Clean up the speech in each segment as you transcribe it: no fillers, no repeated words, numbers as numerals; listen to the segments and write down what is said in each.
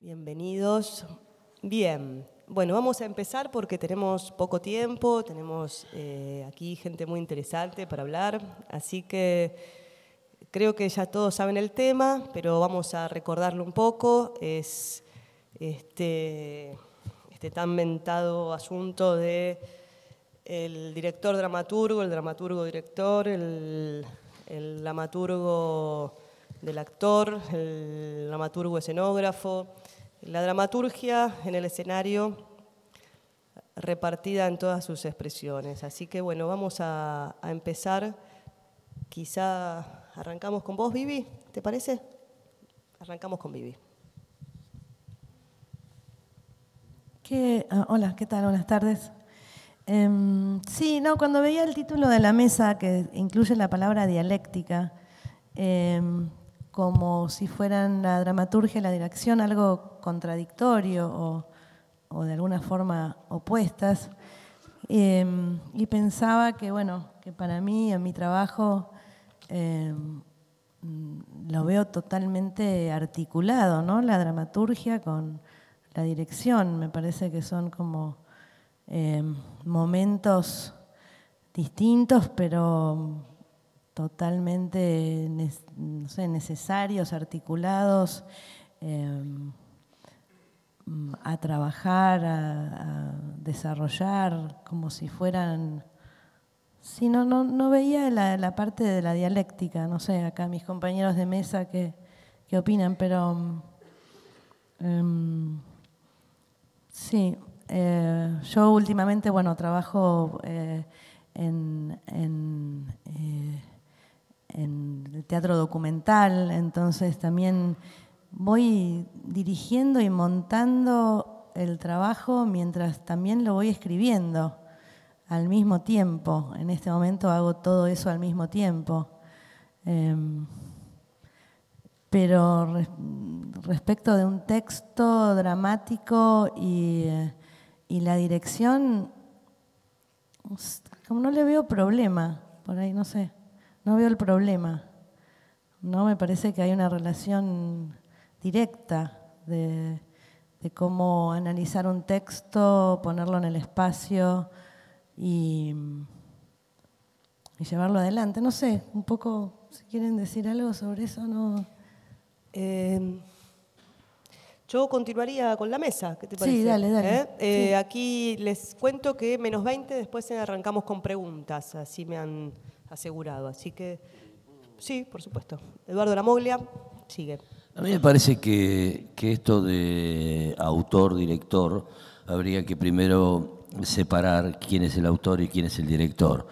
Bienvenidos. Bien, bueno, vamos a empezar porque tenemos poco tiempo, tenemos aquí gente muy interesante para hablar, así que creo que ya todos saben el tema, pero vamos a recordarlo un poco. Es este tan mentado asunto de el director dramaturgo, el dramaturgo director, el dramaturgo del actor, el dramaturgo escenógrafo, la dramaturgia en el escenario repartida en todas sus expresiones. Así que bueno, vamos a empezar. Quizá arrancamos con vos, Vivi, ¿te parece? Arrancamos con Vivi. Hola, ¿qué tal? Buenas tardes. Sí, no, cuando veía el título de la mesa, que incluye la palabra dialéctica, como si fueran la dramaturgia y la dirección algo contradictorio o de alguna forma opuestas, y pensaba que, bueno, que para mí, en mi trabajo, lo veo totalmente articulado, ¿no? La dramaturgia con la dirección, me parece que son como momentos distintos, pero totalmente no sé, necesarios, articulados, a trabajar, a desarrollar, como si fueran... Sí, no veía la parte de la dialéctica, no sé, acá mis compañeros de mesa qué opinan, pero sí, yo últimamente, bueno, trabajo en el teatro documental, entonces también voy dirigiendo y montando el trabajo mientras también lo voy escribiendo al mismo tiempo. En este momento hago todo eso al mismo tiempo. Pero respecto de un texto dramático y la dirección, como no le veo problema, por ahí no sé. No veo el problema. No me parece que hay una relación directa de cómo analizar un texto, ponerlo en el espacio y llevarlo adelante. No sé, un poco, si quieren decir algo sobre eso, no. Yo continuaría con la mesa, ¿qué te parece? Sí, dale. Sí. Aquí les cuento que -20, después arrancamos con preguntas, así me han asegurado. Así que, sí, por supuesto. Eduardo Lamoglia, sigue. A mí me parece que esto de autor-director habría que primero separar quién es el autor y quién es el director.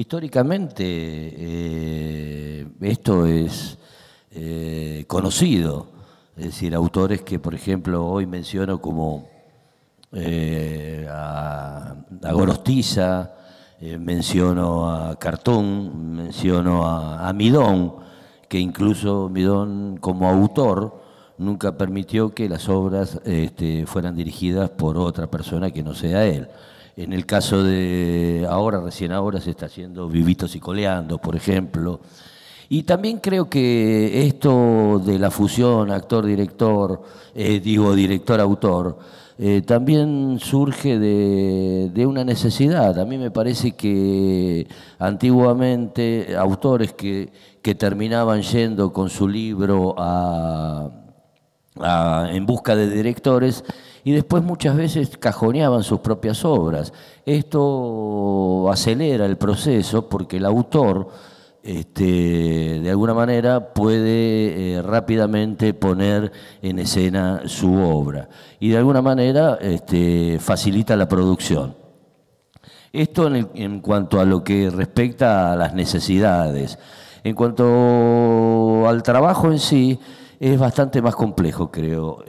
Históricamente esto es conocido, es decir, autores que, por ejemplo, hoy menciono como a Gorostiza, menciono a Cartón, menciono a Midón, que incluso Midón como autor nunca permitió que las obras fueran dirigidas por otra persona que no sea él. En el caso de recién ahora se está haciendo Vivitos y Coleando, por ejemplo. Y también creo que esto de la fusión actor-director, director-autor, también surge de una necesidad. A mí me parece que antiguamente autores que terminaban yendo con su libro en busca de directores y después muchas veces cajoneaban sus propias obras. Esto acelera el proceso porque el autor de alguna manera puede rápidamente poner en escena su obra y de alguna manera facilita la producción. Esto en cuanto a lo que respecta a las necesidades. En cuanto al trabajo en sí, es bastante más complejo, creo,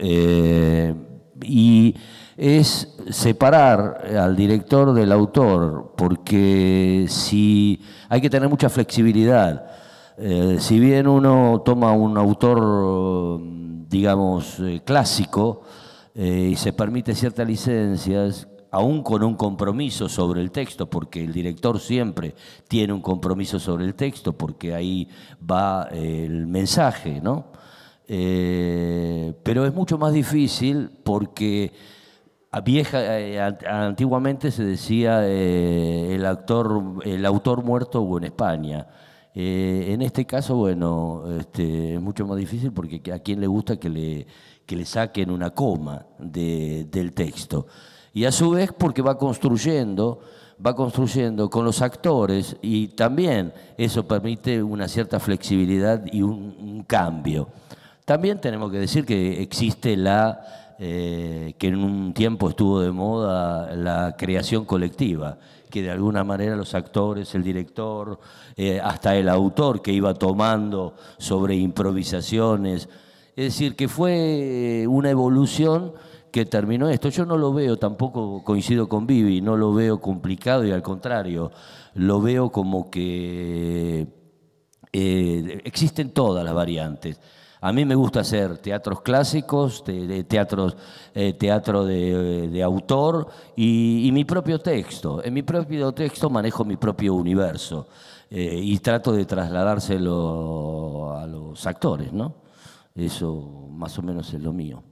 y es separar al director del autor, porque hay que tener mucha flexibilidad. Si bien uno toma un autor, digamos, clásico, y se permite ciertas licencias, aún con un compromiso sobre el texto, porque el director siempre tiene un compromiso sobre el texto, porque ahí va el mensaje, ¿no? Pero es mucho más difícil porque antiguamente se decía el autor muerto o en España. En este caso, bueno, es mucho más difícil porque a quién le gusta que le saquen una coma del texto. Y a su vez porque va construyendo con los actores y también eso permite una cierta flexibilidad y un cambio. También tenemos que decir que existe que en un tiempo estuvo de moda la creación colectiva, que de alguna manera los actores, el director, hasta el autor que iba tomando sobre improvisaciones. Es decir, que fue una evolución que terminó esto. Yo no lo veo, tampoco coincido con Vivi, no lo veo complicado y al contrario, lo veo como que existen todas las variantes. A mí me gusta hacer teatros clásicos, teatro de autor y mi propio texto. En mi propio texto manejo mi propio universo y trato de trasladárselo a los actores, ¿no? Eso más o menos es lo mío.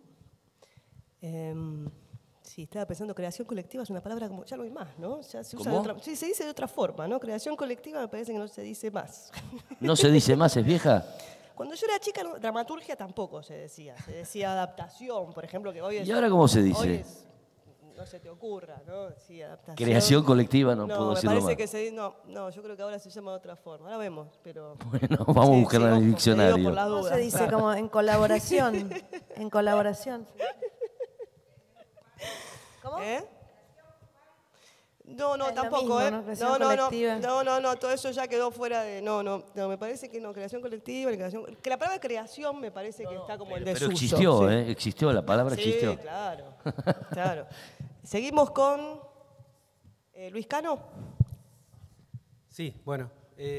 Sí, estaba pensando, creación colectiva es una palabra como, ya no hay más, ¿no? Ya se usa ¿Cómo? sí, se dice de otra forma, ¿no? Creación colectiva me parece que no se dice más. ¿No se dice más, es vieja? Cuando yo era chica, dramaturgia tampoco se decía adaptación, por ejemplo, que hoy es... ¿Y ahora cómo se dice? Hoy es, no se te ocurra, ¿no? Sí, adaptación. Creación colectiva no puedo decirlo me más. parece que no, yo creo que ahora se llama de otra forma. Ahora vemos, pero... Bueno, vamos a buscarla en el diccionario. Por las ¿Cómo dudas, se dice? claro. Como en colaboración. En colaboración. ¿Cómo? ¿Eh? No, Es lo tampoco, mismo, ¿eh? ¿no? Creación colectiva. No, todo eso ya quedó fuera de... No, me parece que no, creación colectiva, que la palabra creación me parece que está como en desuso. Pero existió, sí. Existió, la palabra Sí, existió. claro. Seguimos con Luis Cano. Sí, bueno.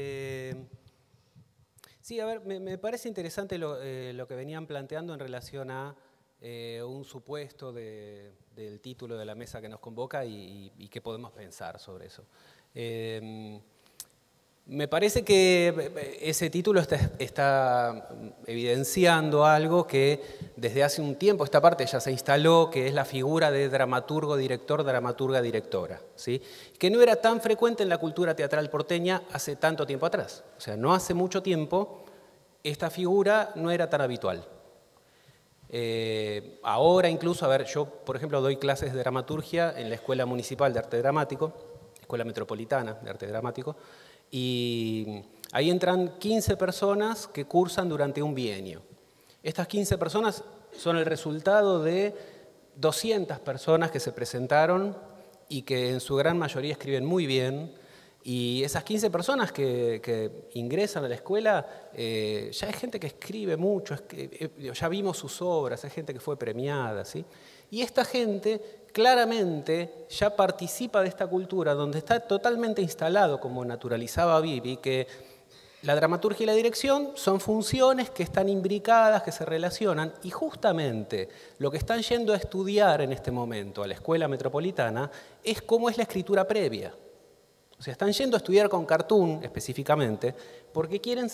Sí, a ver, me parece interesante lo que venían planteando en relación a un supuesto del título de la mesa que nos convoca y qué podemos pensar sobre eso. Me parece que ese título está evidenciando algo que desde hace un tiempo esta parte ya se instaló, que es la figura de dramaturgo-director, dramaturga-directora, ¿sí? Que no era tan frecuente en la cultura teatral porteña hace tanto tiempo atrás. O sea, no hace mucho tiempo esta figura no era tan habitual. Ahora incluso, a ver, yo por ejemplo doy clases de dramaturgia en la Escuela Municipal de Arte Dramático, Escuela Metropolitana de Arte Dramático, y ahí entran 15 personas que cursan durante un bienio. Estas 15 personas son el resultado de 200 personas que se presentaron y que en su gran mayoría escriben muy bien. Y esas 15 personas que ingresan a la escuela, ya hay gente que escribe mucho, ya vimos sus obras, hay gente que fue premiada, ¿sí? Y esta gente claramente ya participa de esta cultura donde está totalmente instalado, como naturalizaba Vivi, que la dramaturgia y la dirección son funciones que están imbricadas, que se relacionan, y justamente lo que están yendo a estudiar en este momento a la Escuela Metropolitana es cómo es la escritura previa. O sea, están yendo a estudiar con Cartoon específicamente porque quieren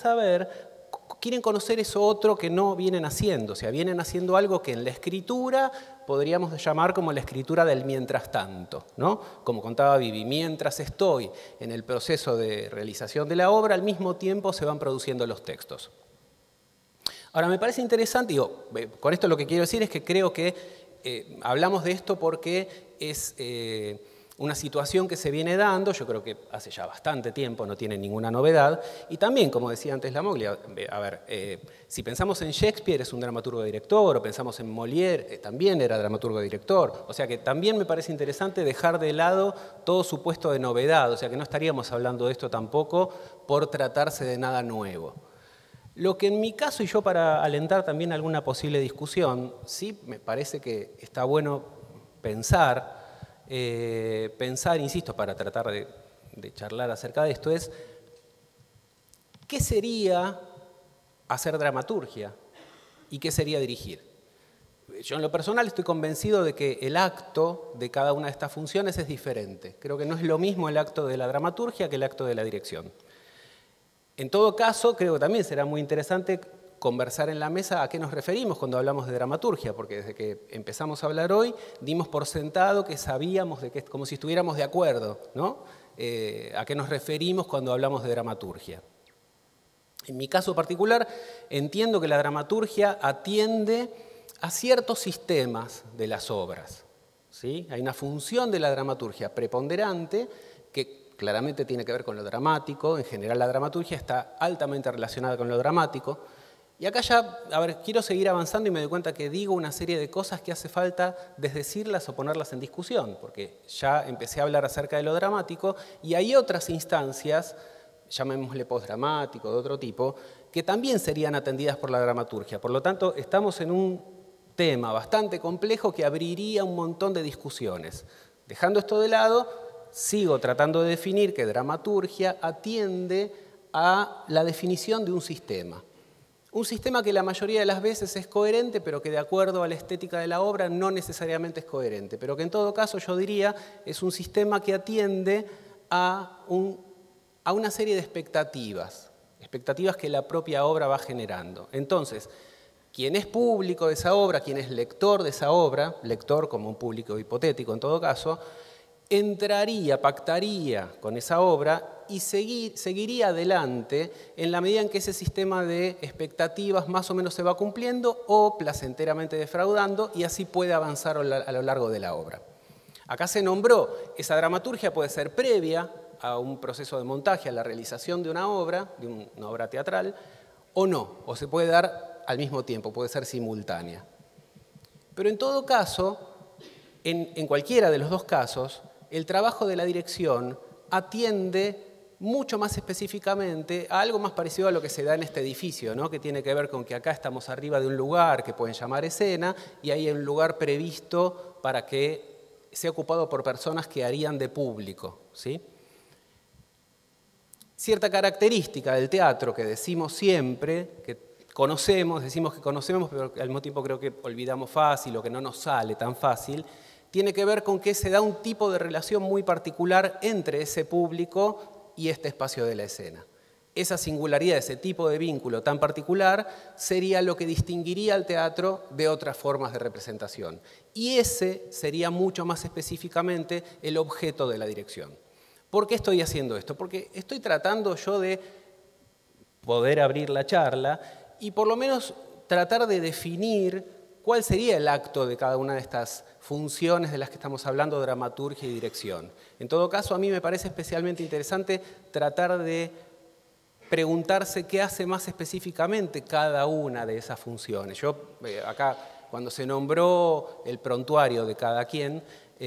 conocer eso otro que no vienen haciendo. O sea, vienen haciendo algo que en la escritura podríamos llamar como la escritura del mientras tanto, ¿no? Como contaba Vivi, mientras estoy en el proceso de realización de la obra, al mismo tiempo se van produciendo los textos. Ahora, me parece interesante, con esto lo que quiero decir es que creo que hablamos de esto porque es... una situación que se viene dando, yo creo que hace ya bastante tiempo, no tiene ninguna novedad, y también, como decía antes la Moglia, a ver, si pensamos en Shakespeare es un dramaturgo-director, o pensamos en Molière, también era dramaturgo-director, o sea que también me parece interesante dejar de lado todo supuesto de novedad, o sea que no estaríamos hablando de esto tampoco por tratarse de nada nuevo. Lo que en mi caso, y yo para alentar también alguna posible discusión, sí me parece que está bueno pensar, insisto, para tratar de charlar acerca de esto, es ¿qué sería hacer dramaturgia y qué sería dirigir? Yo en lo personal estoy convencido de que el acto de cada una de estas funciones es diferente. Creo que no es lo mismo el acto de la dramaturgia que el acto de la dirección. En todo caso, creo que también será muy interesante conversar en la mesa a qué nos referimos cuando hablamos de dramaturgia, porque desde que empezamos a hablar hoy dimos por sentado que sabíamos, como si estuviéramos de acuerdo, ¿no? A qué nos referimos cuando hablamos de dramaturgia. En mi caso particular, entiendo que la dramaturgia atiende a ciertos sistemas de las obras, ¿sí? Hay una función de la dramaturgia preponderante que claramente tiene que ver con lo dramático. En general la dramaturgia está altamente relacionada con lo dramático. Y acá ya, quiero seguir avanzando y me doy cuenta que digo una serie de cosas que hace falta desdecirlas o ponerlas en discusión, porque ya empecé a hablar acerca de lo dramático y hay otras instancias, llamémosle postdramático, de otro tipo, que también serían atendidas por la dramaturgia. Por lo tanto, estamos en un tema bastante complejo que abriría un montón de discusiones. Dejando esto de lado, sigo tratando de definir que dramaturgia atiende a la definición de un sistema. Un sistema que la mayoría de las veces es coherente, pero que de acuerdo a la estética de la obra no necesariamente es coherente, pero que en todo caso yo diría es un sistema que atiende a una serie de expectativas que la propia obra va generando. Entonces, quien es público de esa obra, quien es lector de esa obra, lector como un público hipotético en todo caso, entraría, pactaría con esa obra y seguiría adelante en la medida en que ese sistema de expectativas más o menos se va cumpliendo o placenteramente defraudando y así puede avanzar a lo largo de la obra. Acá se nombró, esa dramaturgia puede ser previa a un proceso de montaje, a la realización de una obra teatral, o no, o se puede dar al mismo tiempo, puede ser simultánea. Pero en todo caso, en cualquiera de los dos casos, el trabajo de la dirección atiende mucho más específicamente a algo más parecido a lo que se da en este edificio, ¿no? Que tiene que ver con que acá estamos arriba de un lugar que pueden llamar escena y hay un lugar previsto para que sea ocupado por personas que harían de público, ¿sí? Cierta característica del teatro que decimos siempre, que decimos que conocemos, pero al mismo tiempo creo que olvidamos fácil o que no nos sale tan fácil, tiene que ver con que se da un tipo de relación muy particular entre ese público y este espacio de la escena. Esa singularidad, ese tipo de vínculo tan particular, sería lo que distinguiría al teatro de otras formas de representación. Y ese sería mucho más específicamente el objeto de la dirección. ¿Por qué estoy haciendo esto? Porque estoy tratando yo de poder abrir la charla y por lo menos tratar de definir cuál sería el acto de cada una de estas funciones de las que estamos hablando, dramaturgia y dirección. En todo caso, a mí me parece especialmente interesante tratar de preguntarse qué hace más específicamente cada una de esas funciones. Yo, acá, cuando se nombró el prontuario de cada quien,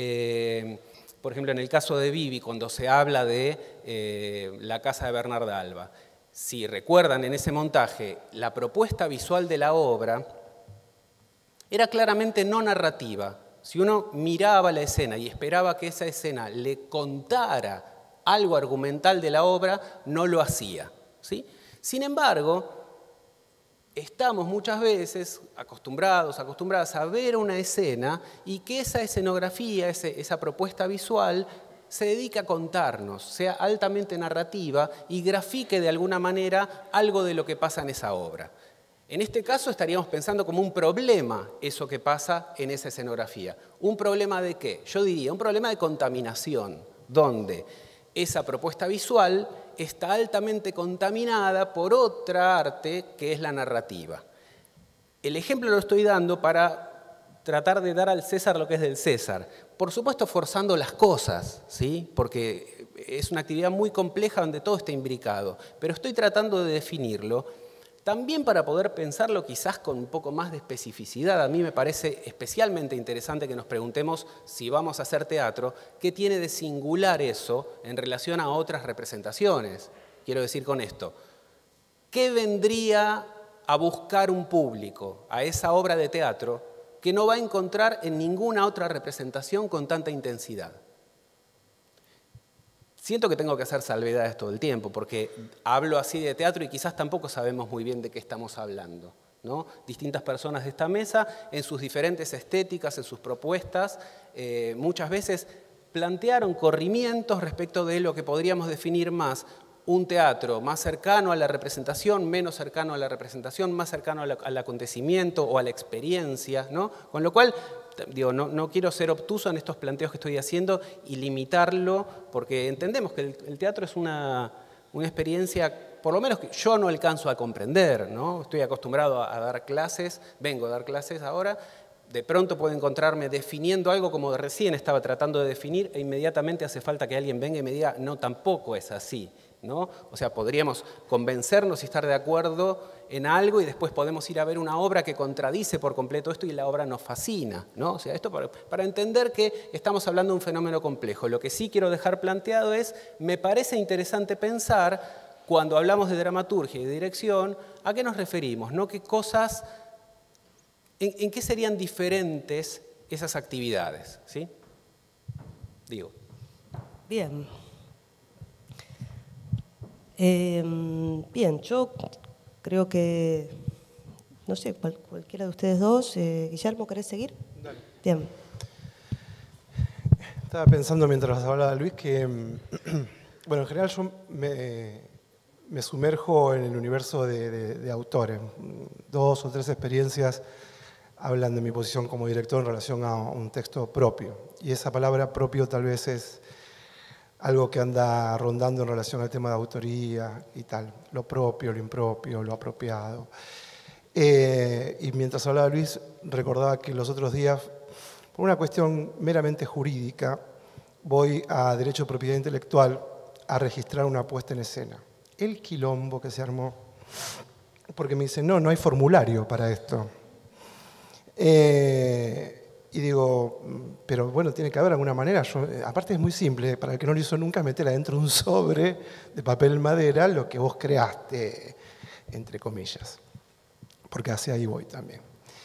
por ejemplo, en el caso de Vivi, cuando se habla de la casa de Bernarda Alba, si recuerdan en ese montaje, la propuesta visual de la obra era claramente no narrativa. Si uno miraba la escena y esperaba que esa escena le contara algo argumental de la obra, no lo hacía, ¿sí? Sin embargo, estamos muchas veces acostumbradas a ver una escena y que esa escenografía, esa propuesta visual, se dedica a contarnos, sea altamente narrativa y grafique de alguna manera algo de lo que pasa en esa obra. En este caso estaríamos pensando como un problema eso que pasa en esa escenografía. ¿Un problema de qué? Yo diría un problema de contaminación, donde esa propuesta visual está altamente contaminada por otra arte que es la narrativa. El ejemplo lo estoy dando para tratar de dar al César lo que es del César. Por supuesto forzando las cosas, ¿sí? Porque es una actividad muy compleja donde todo está imbricado, pero estoy tratando de definirlo también para poder pensarlo quizás con un poco más de especificidad. A mí me parece especialmente interesante que nos preguntemos si vamos a hacer teatro, ¿qué tiene de singular eso en relación a otras representaciones? Quiero decir con esto, ¿qué vendría a buscar un público a esa obra de teatro que no va a encontrar en ninguna otra representación con tanta intensidad? Siento que tengo que hacer salvedades todo el tiempo, porque hablo así de teatro y quizás tampoco sabemos muy bien de qué estamos hablando, ¿no? Distintas personas de esta mesa, en sus diferentes estéticas, en sus propuestas, muchas veces plantearon corrimientos respecto de lo que podríamos definir más un teatro más cercano a la representación, menos cercano a la representación, más cercano al acontecimiento o a la experiencia, ¿no? Con lo cual, digo, no quiero ser obtuso en estos planteos que estoy haciendo y limitarlo, porque entendemos que el teatro es una experiencia, por lo menos que yo no alcanzo a comprender, ¿no? Estoy acostumbrado a dar clases, vengo a dar clases ahora, de pronto puedo encontrarme definiendo algo como recién estaba tratando de definir e inmediatamente hace falta que alguien venga y me diga, no, tampoco es así, ¿no? O sea, podríamos convencernos y estar de acuerdo en algo y después podemos ir a ver una obra que contradice por completo esto y la obra nos fascina, ¿no? O sea, esto para entender que estamos hablando de un fenómeno complejo. Lo que sí quiero dejar planteado es, me parece interesante pensar, cuando hablamos de dramaturgia y de dirección, ¿a qué nos referimos? ¿No? ¿Qué cosas... ¿En qué serían diferentes esas actividades? ¿Sí? Digo. Bien. Bien, yo creo que, no sé, cualquiera de ustedes dos. Guillermo, ¿querés seguir? Dale. Bien. Estaba pensando mientras hablaba Luis que, bueno, en general yo me sumerjo en el universo de autores. 2 o 3 experiencias hablan de mi posición como director en relación a un texto propio. Y esa palabra propio tal vez es algo que anda rondando en relación al tema de autoría y tal. Lo propio, lo impropio, lo apropiado. Y mientras hablaba Luis, recordaba que los otros días, por una cuestión meramente jurídica, voy a Derecho de Propiedad Intelectual a registrar una puesta en escena. El quilombo que se armó, porque me dicen, no hay formulario para esto. Y digo, pero bueno, tiene que haber alguna manera. Aparte es muy simple, para el que no lo hizo nunca, meter adentro de un sobre de papel madera lo que vos creaste, entre comillas. Porque hacia ahí voy también.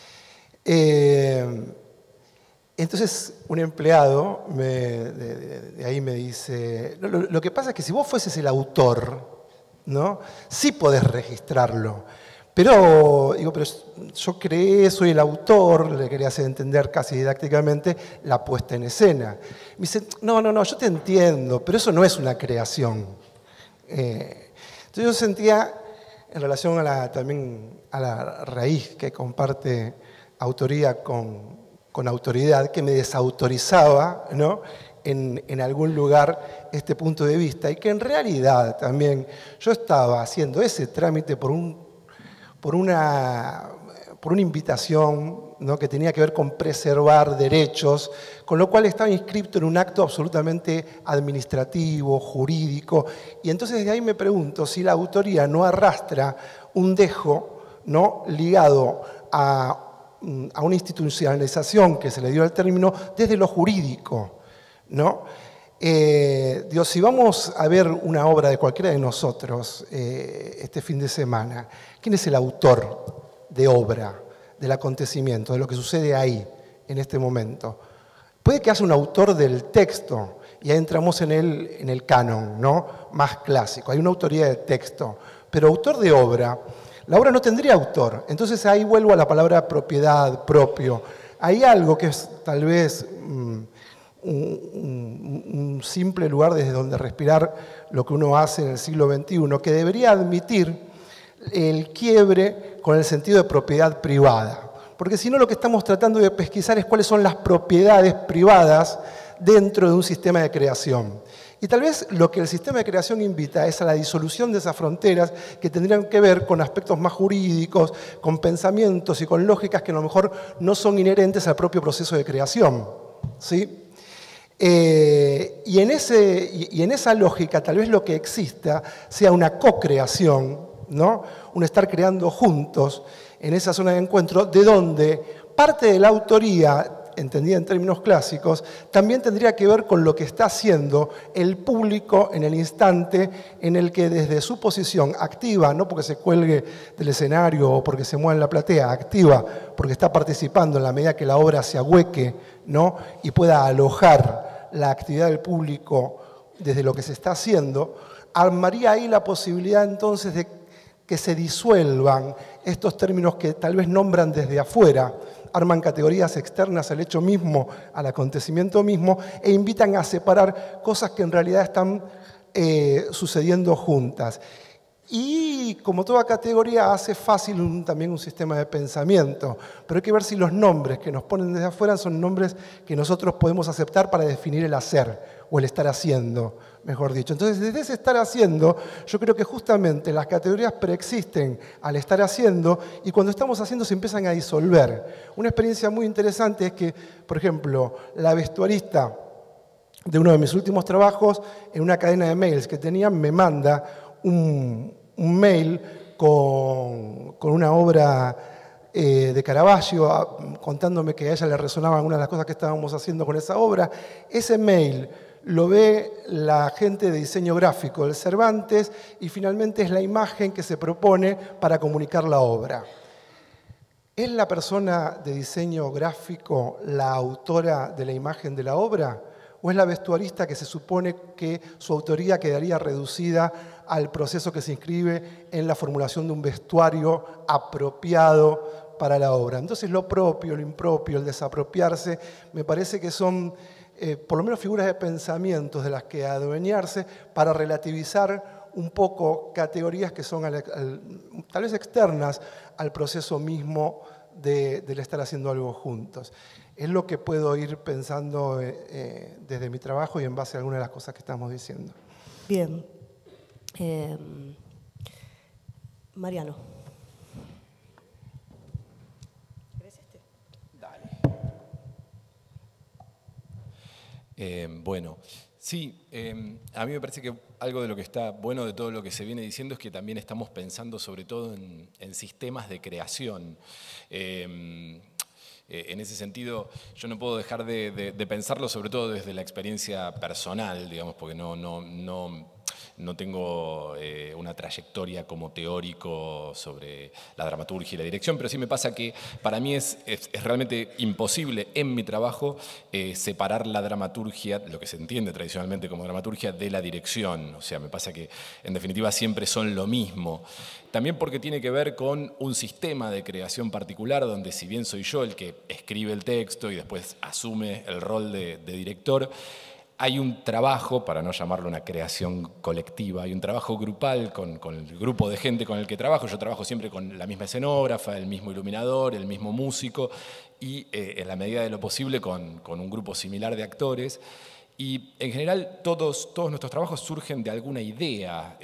Entonces un empleado de ahí me dice, lo que pasa es que si vos fueses el autor, ¿no? Sí podés registrarlo. Pero, digo, pero yo creé, soy el autor, le quería hacer entender casi didácticamente la puesta en escena. Me dice, no, yo te entiendo, pero eso no es una creación. Entonces yo sentía, en relación también a la raíz que comparte autoría con autoridad, que me desautorizaba, ¿no? En algún lugar este punto de vista, y que en realidad también yo estaba haciendo ese trámite por una invitación, ¿no? Que tenía que ver con preservar derechos, con lo cual estaba inscrito en un acto absolutamente administrativo, jurídico, y entonces de ahí me pregunto si la autoría no arrastra un dejo, ¿no? Ligado a una institucionalización que se le dio al término desde lo jurídico, ¿no? Digo, si vamos a ver una obra de cualquiera de nosotros este fin de semana, ¿quién es el autor de obra, del acontecimiento, de lo que sucede ahí, en este momento? Puede que haya un autor del texto, y ahí entramos en el canon, ¿no? Más clásico, hay una autoría de texto, pero autor de obra, la obra no tendría autor. Entonces ahí vuelvo a la palabra propiedad, propio. Hay algo que es tal vez un simple lugar desde donde respirar lo que uno hace en el siglo XXI, que debería admitir el quiebre con el sentido de propiedad privada. Porque si no, lo que estamos tratando de pesquisar es cuáles son las propiedades privadas dentro de un sistema de creación. Y tal vez lo que el sistema de creación invita es a la disolución de esas fronteras que tendrían que ver con aspectos más jurídicos, con pensamientos y con lógicas que a lo mejor no son inherentes al propio proceso de creación, ¿sí? Y en esa lógica tal vez lo que exista sea una co-creación, ¿no? Un estar creando juntos en esa zona de encuentro, de donde parte de la autoría, entendida en términos clásicos, también tendría que ver con lo que está haciendo el público en el instante en el que desde su posición activa, no porque se cuelgue del escenario o porque se mueva en la platea, activa porque está participando en la medida que la obra se ahueque, ¿no? Y pueda alojar la actividad del público desde lo que se está haciendo, armaría ahí la posibilidad entonces de que se disuelvan estos términos que tal vez nombran desde afuera, arman categorías externas al hecho mismo, al acontecimiento mismo, e invitan a separar cosas que en realidad están sucediendo juntas. Y como toda categoría hace fácil también un sistema de pensamiento, pero hay que ver si los nombres que nos ponen desde afuera son nombres que nosotros podemos aceptar para definir el hacer o el estar haciendo, mejor dicho. Entonces, desde ese estar haciendo, yo creo que justamente las categorías preexisten al estar haciendo y cuando estamos haciendo se empiezan a disolver. Una experiencia muy interesante es que, por ejemplo, la vestuarista de uno de mis últimos trabajos, en una cadena de mails que tenía, me manda un mail con una obra de Caravaggio contándome que a ella le resonaban algunas de las cosas que estábamos haciendo con esa obra. Ese mail lo ve la gente de diseño gráfico del Cervantes y finalmente es la imagen que se propone para comunicar la obra. ¿Es la persona de diseño gráfico la autora de la imagen de la obra? ¿O es la vestuarista que se supone que su autoría quedaría reducida al proceso que se inscribe en la formulación de un vestuario apropiado para la obra? Entonces lo propio, lo impropio, el desapropiarse, me parece que son por lo menos figuras de pensamientos de las que adueñarse para relativizar un poco categorías que son tal vez externas al proceso mismo del estar haciendo algo juntos. Es lo que puedo ir pensando desde mi trabajo y en base a algunas de las cosas que estamos diciendo. Bien. Mariano. ¿Querés este? Dale. Bueno, sí, a mí me parece que algo de lo que está bueno de todo lo que se viene diciendo es que también estamos pensando sobre todo en sistemas de creación. En ese sentido, yo no puedo dejar de pensarlo, sobre todo desde la experiencia personal, digamos, porque no tengo una trayectoria como teórico sobre la dramaturgia y la dirección, pero sí me pasa que para mí es realmente imposible en mi trabajo separar la dramaturgia, lo que se entiende tradicionalmente como dramaturgia, de la dirección. O sea, me pasa que en definitiva siempre son lo mismo. También porque tiene que ver con un sistema de creación particular donde si bien soy yo el que escribe el texto y después asume el rol de director, hay un trabajo, para no llamarlo una creación colectiva, hay un trabajo grupal con el grupo de gente con el que trabajo. Yo trabajo siempre con la misma escenógrafa, el mismo iluminador, el mismo músico y en la medida de lo posible con un grupo similar de actores. Y en general todos nuestros trabajos surgen de alguna idea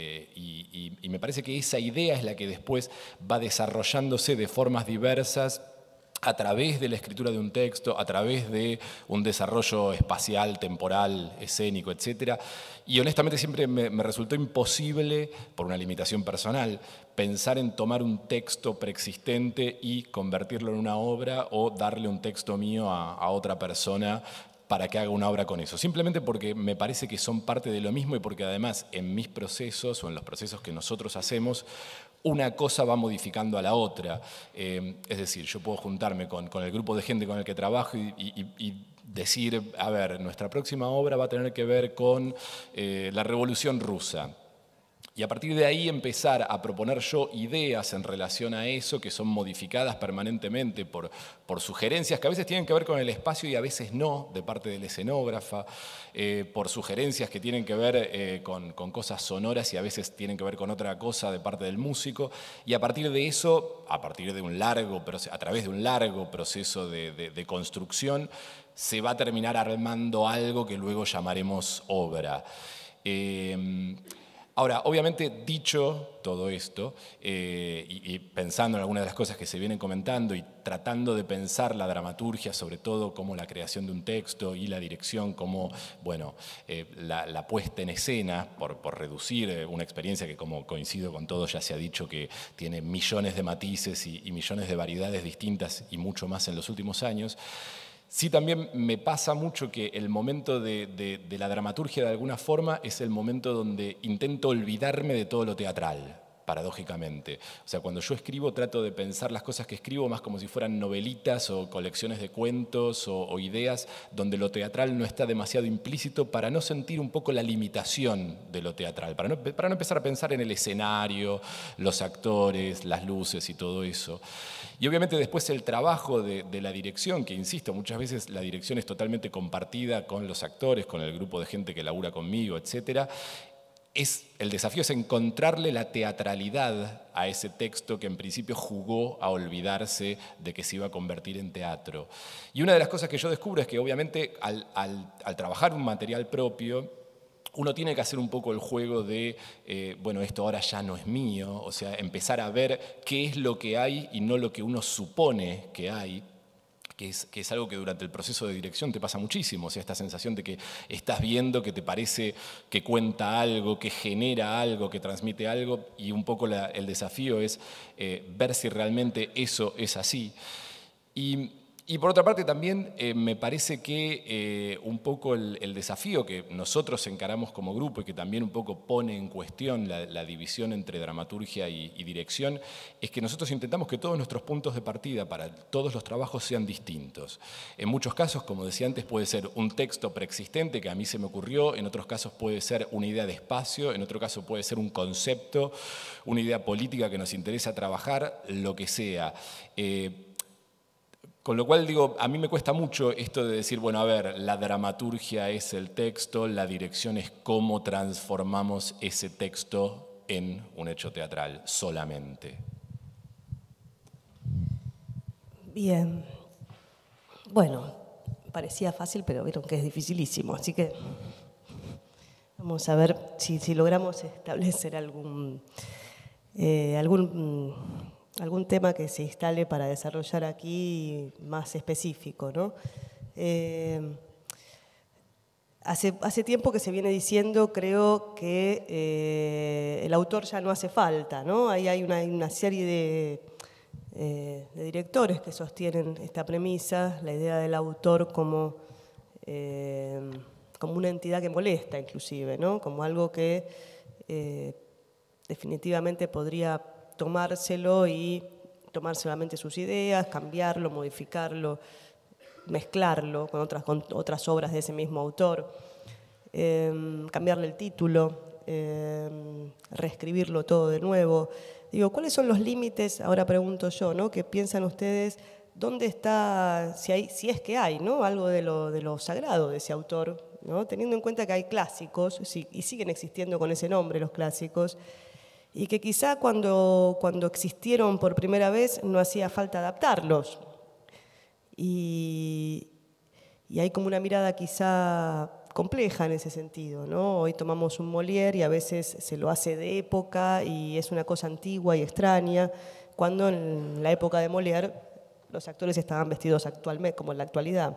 y me parece que esa idea es la que después va desarrollándose de formas diversas a través de la escritura de un texto, a través de un desarrollo espacial, temporal, escénico, etc. Y honestamente siempre me resultó imposible, por una limitación personal, pensar en tomar un texto preexistente y convertirlo en una obra o darle un texto mío a otra persona para que haga una obra con eso. Simplemente porque me parece que son parte de lo mismo y porque además en mis procesos o en los procesos que nosotros hacemos, una cosa va modificando a la otra. Es decir, yo puedo juntarme con el grupo de gente con el que trabajo y decir, a ver, nuestra próxima obra va a tener que ver con la Revolución Rusa. Y a partir de ahí empezar a proponer yo ideas en relación a eso que son modificadas permanentemente por sugerencias que a veces tienen que ver con el espacio y a veces no, de parte del escenógrafa, por sugerencias que tienen que ver con cosas sonoras y a veces tienen que ver con otra cosa de parte del músico. Y a partir de eso, a través de un largo proceso de construcción, se va a terminar armando algo que luego llamaremos obra. Ahora, obviamente, dicho todo esto, y pensando en algunas de las cosas que se vienen comentando y tratando de pensar la dramaturgia, sobre todo como la creación de un texto y la dirección como, bueno, la puesta en escena, por reducir una experiencia que, como coincido con todos, ya se ha dicho que tiene millones de matices y millones de variedades distintas y mucho más en los últimos años. Sí, también me pasa mucho que el momento de la dramaturgia, de alguna forma, es el momento donde intento olvidarme de todo lo teatral. paradójicamente. O sea, cuando yo escribo trato de pensar las cosas que escribo más como si fueran novelitas o colecciones de cuentos o ideas donde lo teatral no está demasiado implícito para no sentir un poco la limitación de lo teatral, para no empezar a pensar en el escenario, los actores, las luces y todo eso. Y obviamente después el trabajo de la dirección, que insisto, muchas veces la dirección es totalmente compartida con los actores, con el grupo de gente que labura conmigo, etcétera. El desafío es encontrarle la teatralidad a ese texto que en principio jugó a olvidarse de que se iba a convertir en teatro. Y una de las cosas que yo descubro es que obviamente al trabajar un material propio, uno tiene que hacer un poco el juego de, bueno, esto ahora ya no es mío, o sea, empezar a ver qué es lo que hay y no lo que uno supone que hay. Que es algo que durante el proceso de dirección te pasa muchísimo, o sea, esta sensación de que estás viendo, que te parece que cuenta algo, que genera algo, que transmite algo, y un poco el desafío es ver si realmente eso es así. Y por otra parte también me parece que un poco el desafío que nosotros encaramos como grupo y que también un poco pone en cuestión la división entre dramaturgia y dirección es que nosotros intentamos que todos nuestros puntos de partida para todos los trabajos sean distintos. En muchos casos, como decía antes, puede ser un texto preexistente que a mí se me ocurrió, en otros casos puede ser una idea de espacio, en otro caso puede ser un concepto, una idea política que nos interesa trabajar, lo que sea. Con lo cual, digo, a mí me cuesta mucho esto de decir, bueno, a ver, la dramaturgia es el texto, la dirección es cómo transformamos ese texto en un hecho teatral solamente. Bien. Bueno, parecía fácil, pero vieron que es dificilísimo, así que vamos a ver si logramos establecer algún tema que se instale para desarrollar aquí más específico, ¿no? Hace tiempo que se viene diciendo, creo, que el autor ya no hace falta, ¿no? Ahí hay una serie de directores que sostienen esta premisa, la idea del autor como una entidad que molesta, inclusive, ¿no? Como algo que definitivamente podría tomárselo y tomar solamente sus ideas, cambiarlo, modificarlo, mezclarlo con otras obras de ese mismo autor, cambiarle el título, reescribirlo todo de nuevo. Digo, ¿cuáles son los límites? Ahora pregunto yo, ¿no? ¿Qué piensan ustedes? ¿Dónde está, si es que hay, ¿no? Algo de lo sagrado de ese autor, ¿no? Teniendo en cuenta que hay clásicos, y siguen existiendo con ese nombre los clásicos, y que quizá cuando existieron por primera vez no hacía falta adaptarlos. Y hay como una mirada quizá compleja en ese sentido, ¿no? Hoy tomamos un Molière y a veces se lo hace de época y es una cosa antigua y extraña, cuando en la época de Molière los actores estaban vestidos actualmente, como en la actualidad.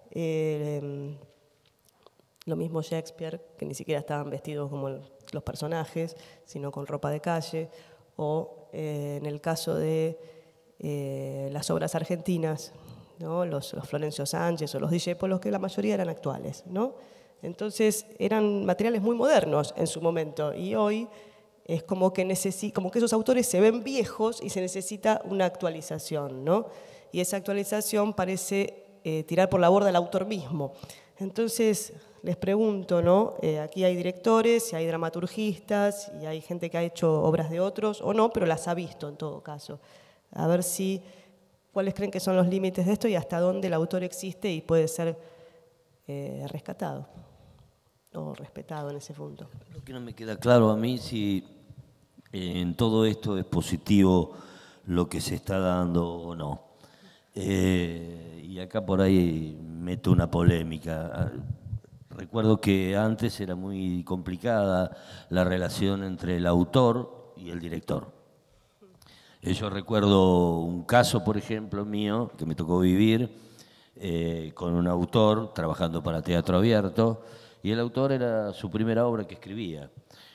Lo mismo Shakespeare, que ni siquiera estaban vestidos como los personajes, sino con ropa de calle, o en el caso de las obras argentinas, ¿no? Los Florencio Sánchez o los Discépolos, que la mayoría eran actuales, ¿no? Entonces eran materiales muy modernos en su momento, y hoy es como que esos autores se ven viejos y se necesita una actualización, ¿no? Y esa actualización parece tirar por la borda al autor mismo. Entonces, les pregunto, ¿no? Aquí hay directores, y hay dramaturgistas, y hay gente que ha hecho obras de otros, o no, pero las ha visto en todo caso. A ver cuáles creen que son los límites de esto y hasta dónde el autor existe y puede ser rescatado o respetado en ese punto. Lo que no me queda claro a mí si en todo esto es positivo lo que se está dando o no. Y acá por ahí meto una polémica. Recuerdo que antes era muy complicada la relación entre el autor y el director. Yo recuerdo un caso, por ejemplo, mío, que me tocó vivir con un autor trabajando para Teatro Abierto, y el autor era su primera obra que escribía.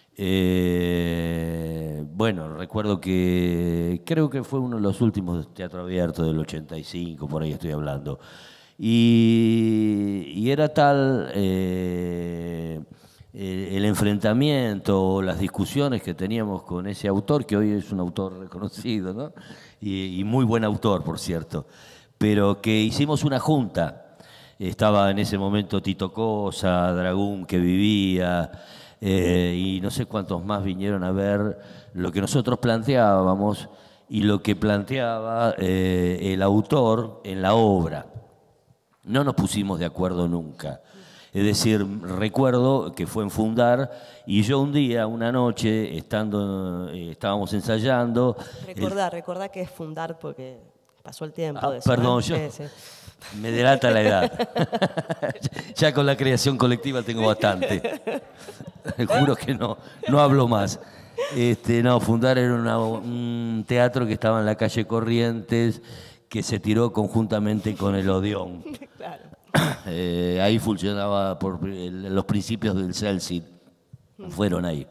Bueno, recuerdo que creo que fue uno de los últimos de Teatro Abierto del 85, por ahí estoy hablando. Y era tal el enfrentamiento, las discusiones que teníamos con ese autor, que hoy es un autor reconocido, ¿no? Y muy buen autor, por cierto, pero que hicimos una junta. Estaba en ese momento Tito Cosa, Dragún, que vivía, y no sé cuántos más vinieron a ver lo que nosotros planteábamos y lo que planteaba el autor en la obra. No nos pusimos de acuerdo nunca. Es decir, recuerdo que fue en Fundar y yo un día, una noche, estábamos ensayando. Recordá que es Fundar porque pasó el tiempo de eso. Perdón, yo me delata la edad. Ya con la creación colectiva tengo bastante. Juro que no hablo más. No, Fundar era un teatro que estaba en la calle Corrientes, que se tiró conjuntamente con el Odeón. Claro. Ahí funcionaba por los principios del Celsit, fueron ahí.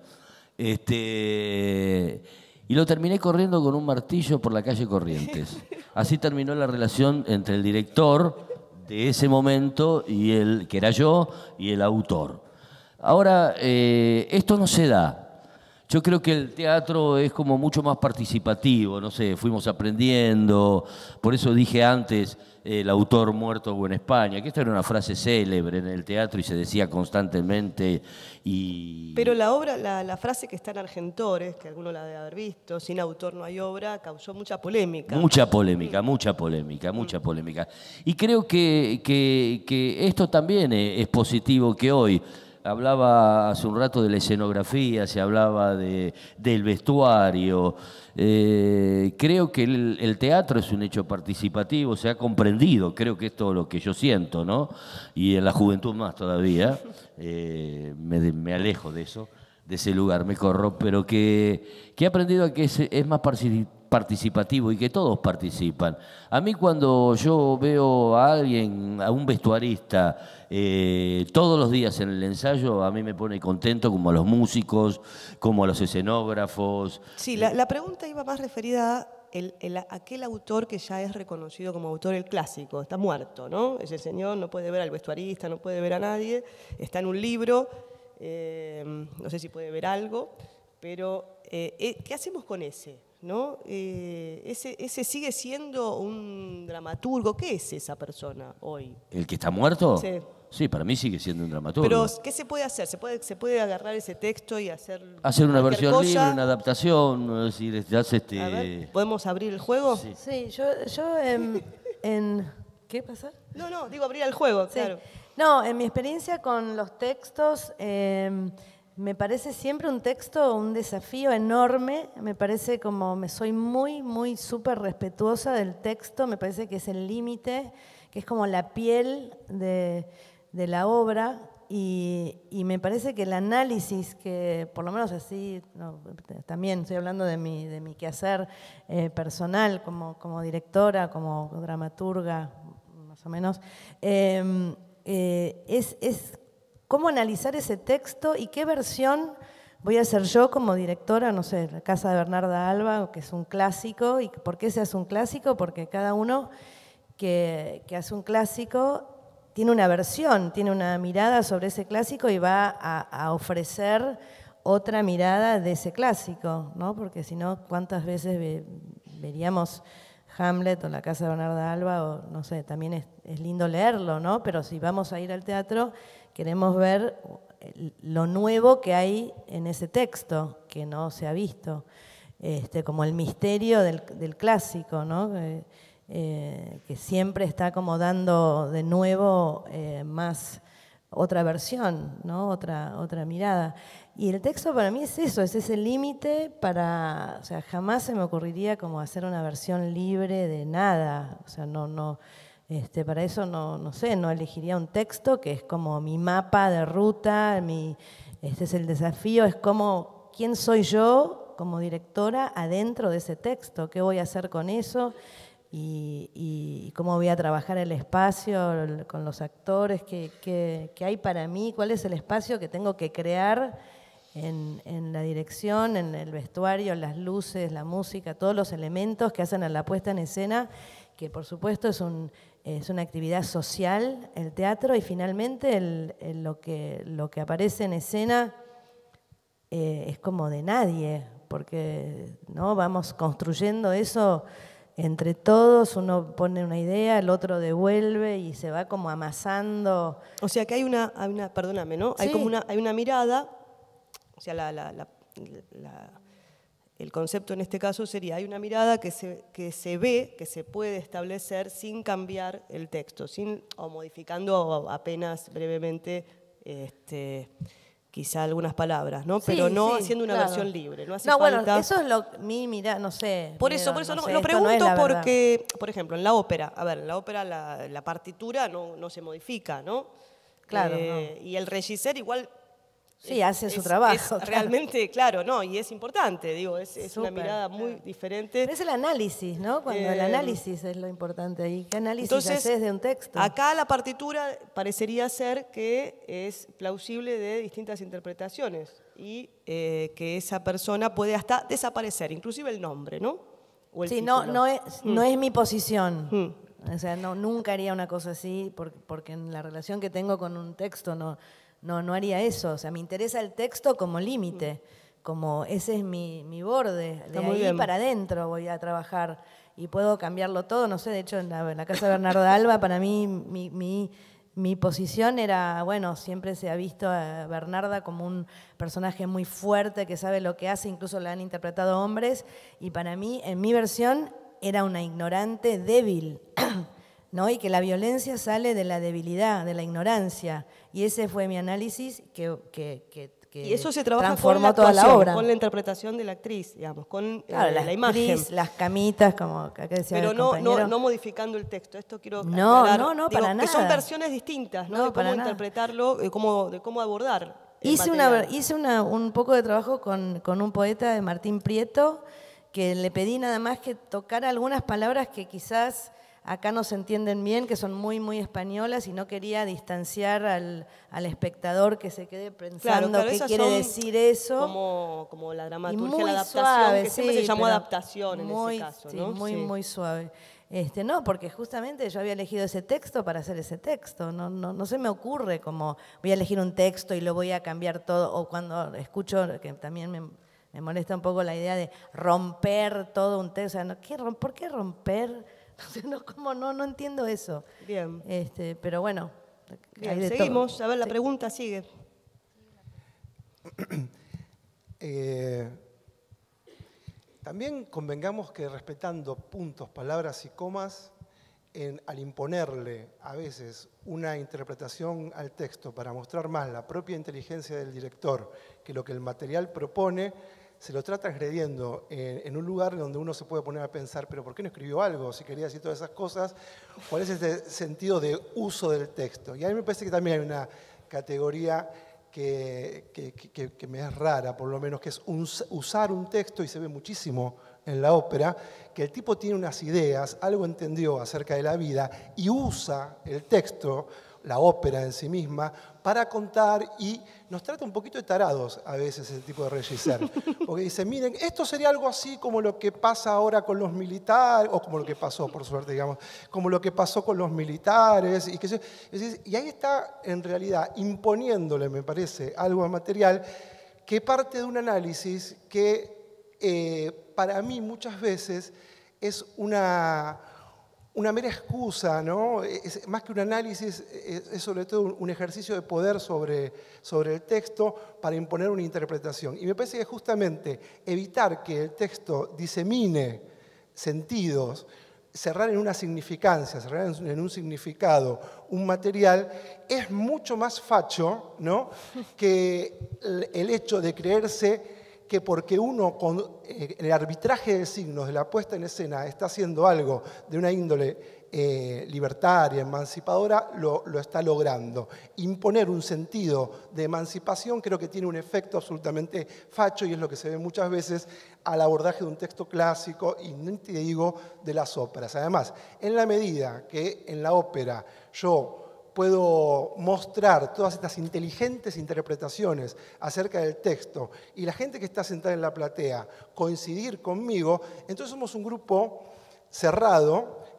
Y lo terminé corriendo con un martillo por la calle Corrientes. Así terminó la relación entre el director de ese momento, que era yo, y el autor. Ahora, esto no se da. Yo creo que el teatro es como mucho más participativo, no sé, fuimos aprendiendo, por eso dije antes el autor muerto o en España, que esta era una frase célebre en el teatro y se decía constantemente. Pero la obra, la frase que está en Argentores, que alguno la debe haber visto, sin autor no hay obra, causó mucha polémica. Mucha polémica. Y creo que esto también es positivo, que hoy... Hablaba hace un rato de la escenografía, se hablaba del vestuario. Creo que el teatro es un hecho participativo, se ha comprendido, creo que es todo lo que yo siento, ¿no? Y en la juventud más todavía, me alejo de eso, de ese lugar, me corro, pero que he aprendido a que es más participativo y que todos participan. A mí cuando yo veo a alguien, a un vestuarista, todos los días en el ensayo, a mí me pone contento, como a los músicos, como a los escenógrafos. Sí, la pregunta iba más referida a aquel autor que ya es reconocido como autor, el clásico, está muerto, ¿no? Ese señor no puede ver al vestuarista, no puede ver a nadie, está en un libro, no sé si puede ver algo, pero ¿qué hacemos con ese? ¿No? Ese sigue siendo un dramaturgo. ¿Qué es esa persona hoy? ¿El que está muerto? Sí. Sí, para mí sigue siendo un dramaturgo. Pero, ¿qué se puede hacer? ¿Se puede agarrar ese texto y hacer una versión cosa? libre, una adaptación? Es decir, A ver, ¿podemos abrir el juego? Sí, yo ¿qué pasa? No, digo abrir el juego, Sí. claro. No, en mi experiencia con los textos, me parece siempre un texto un desafío enorme. Me parece soy muy súper respetuosa del texto. Me parece que es el límite, que es como la piel de la obra. Y me parece que el análisis, que por lo menos así, también estoy hablando de mi quehacer personal como directora, como dramaturga, más o menos, es cómo analizar ese texto y qué versión voy a hacer yo como directora, no sé, La Casa de Bernarda Alba, que es un clásico. ¿Y por qué se hace un clásico? Porque cada uno que hace un clásico tiene una versión, tiene una mirada sobre ese clásico y va a ofrecer otra mirada de ese clásico, ¿no? Porque si no, ¿cuántas veces veríamos Hamlet o La Casa de Bernarda Alba? O no sé, también es lindo leerlo, ¿no? Pero si vamos a ir al teatro, queremos ver lo nuevo que hay en ese texto, que no se ha visto, como el misterio del clásico, ¿no? Que siempre está como dando de nuevo más otra versión, ¿no? Otra mirada. Y el texto para mí es eso, es ese límite o sea, jamás se me ocurriría como hacer una versión libre de nada. O sea, para eso no sé, no elegiría un texto que es como mi mapa de ruta, este es el desafío, es como quién soy yo como directora adentro de ese texto, qué voy a hacer con eso. Y cómo voy a trabajar el espacio con los actores, qué hay para mí, cuál es el espacio que tengo que crear en la dirección, en el vestuario, las luces, la música, todos los elementos que hacen a la puesta en escena, que por supuesto es una actividad social, el teatro, y finalmente lo que aparece en escena es como de nadie, porque ¿no? Vamos construyendo eso entre todos, uno pone una idea, el otro devuelve y se va como amasando. O sea que hay una perdóname, ¿no? Sí. Hay una mirada, o sea, el concepto en este caso sería, hay una mirada que se ve, que se puede establecer sin cambiar el texto, o modificando apenas brevemente quizá algunas palabras, ¿no? Sí, pero no sí, haciendo una claro. versión libre. No hace bueno, falta... eso es mi mirada, no sé. Por eso no sé, lo esto pregunto no es la verdad. porque, por ejemplo, en la ópera, la partitura no se modifica, ¿no? Claro, no. Y el regisseur igual... Sí, hace su trabajo. Es realmente, claro, no, y es importante, digo, es una Súper, mirada muy diferente. Pero es el análisis, ¿no? Cuando el análisis es lo importante ahí. ¿Qué análisis haces de un texto? Acá la partitura parecería ser que es plausible de distintas interpretaciones y que esa persona puede hasta desaparecer, inclusive el nombre, ¿no? O el Sí, título. no es mi posición. Mm. O sea, nunca haría una cosa así porque en la relación que tengo con un texto no haría eso. O sea, me interesa el texto como límite, como ese es mi borde. De muy ahí bien. para adentro voy a trabajar y puedo cambiarlo todo. No sé, de hecho, en la casa de Bernardo Alba, para mí, mi posición era, bueno, siempre se ha visto a Bernarda como un personaje muy fuerte, que sabe lo que hace, incluso la han interpretado hombres, y para mí, en mi versión, era una ignorante débil, ¿no? Y que la violencia sale de la debilidad, de la ignorancia. Y ese fue mi análisis que Y eso se trabaja con transformó la toda la actuación, obra. con la interpretación de la actriz, digamos, con Claro, la imagen. actriz, las camitas, como acá decía Pero el compañero. no modificando el texto. Esto quiero No, aclarar. no, Digo, para que son nada. versiones distintas, ¿no? No, de para cómo nada. interpretarlo, de cómo abordar el Hice material. un poco de trabajo con un poeta de Martín Prieto, que le pedí nada más que tocar algunas palabras que quizás acá no se entienden bien, que son muy, muy españolas, y no quería distanciar al espectador que se quede pensando qué esas quiere son decir eso. Como la Y dramaturgia, muy la adaptación, suave, que siempre sí, se llamó pero adaptación en ese caso, sí, ¿no? muy, Sí. muy suave. No, porque justamente yo había elegido ese texto para hacer ese texto. No se me ocurre como voy a elegir un texto y lo voy a cambiar todo. O cuando escucho, que también me molesta un poco la idea de romper todo un texto. O sea, ¿por qué romper? No entiendo eso. Bien. Pero bueno, Bien, hay de seguimos. todo. A ver, la Sí. pregunta sigue. También convengamos que respetando puntos, palabras y comas, al imponerle a veces una interpretación al texto para mostrar más la propia inteligencia del director que lo que el material propone, se lo está transgrediendo en un lugar donde uno se puede poner a pensar, pero ¿por qué no escribió algo? Si quería decir todas esas cosas, ¿cuál es este sentido de uso del texto? Y a mí me parece que también hay una categoría que me es rara, por lo menos, que es usar un texto, y se ve muchísimo en la ópera, que el tipo tiene unas ideas, algo entendió acerca de la vida, y usa el texto, la ópera en sí misma, para contar, y nos trata un poquito de tarados a veces el tipo de regisseur. Porque dice, miren, esto sería algo así como lo que pasa ahora con los militares, o como lo que pasó, por suerte, digamos, como lo que pasó con los militares, y ahí está, en realidad, imponiéndole, me parece, algo al material que parte de un análisis que para mí muchas veces es una mera excusa, ¿no? Más que un análisis, es sobre todo un ejercicio de poder sobre el texto para imponer una interpretación. Y me parece que justamente evitar que el texto disemine sentidos, cerrar en una significancia, cerrar en un significado, un material, es mucho más facho, ¿no? Que el hecho de creerse que porque uno con el arbitraje de signos de la puesta en escena está haciendo algo de una índole libertaria, emancipadora, lo está logrando. Imponer un sentido de emancipación creo que tiene un efecto absolutamente facho, y es lo que se ve muchas veces al abordaje de un texto clásico, y no te digo de las óperas. Además, en la medida que en la ópera yo puedo mostrar todas estas inteligentes interpretaciones acerca del texto y la gente que está sentada en la platea coincidir conmigo, entonces somos un grupo cerrado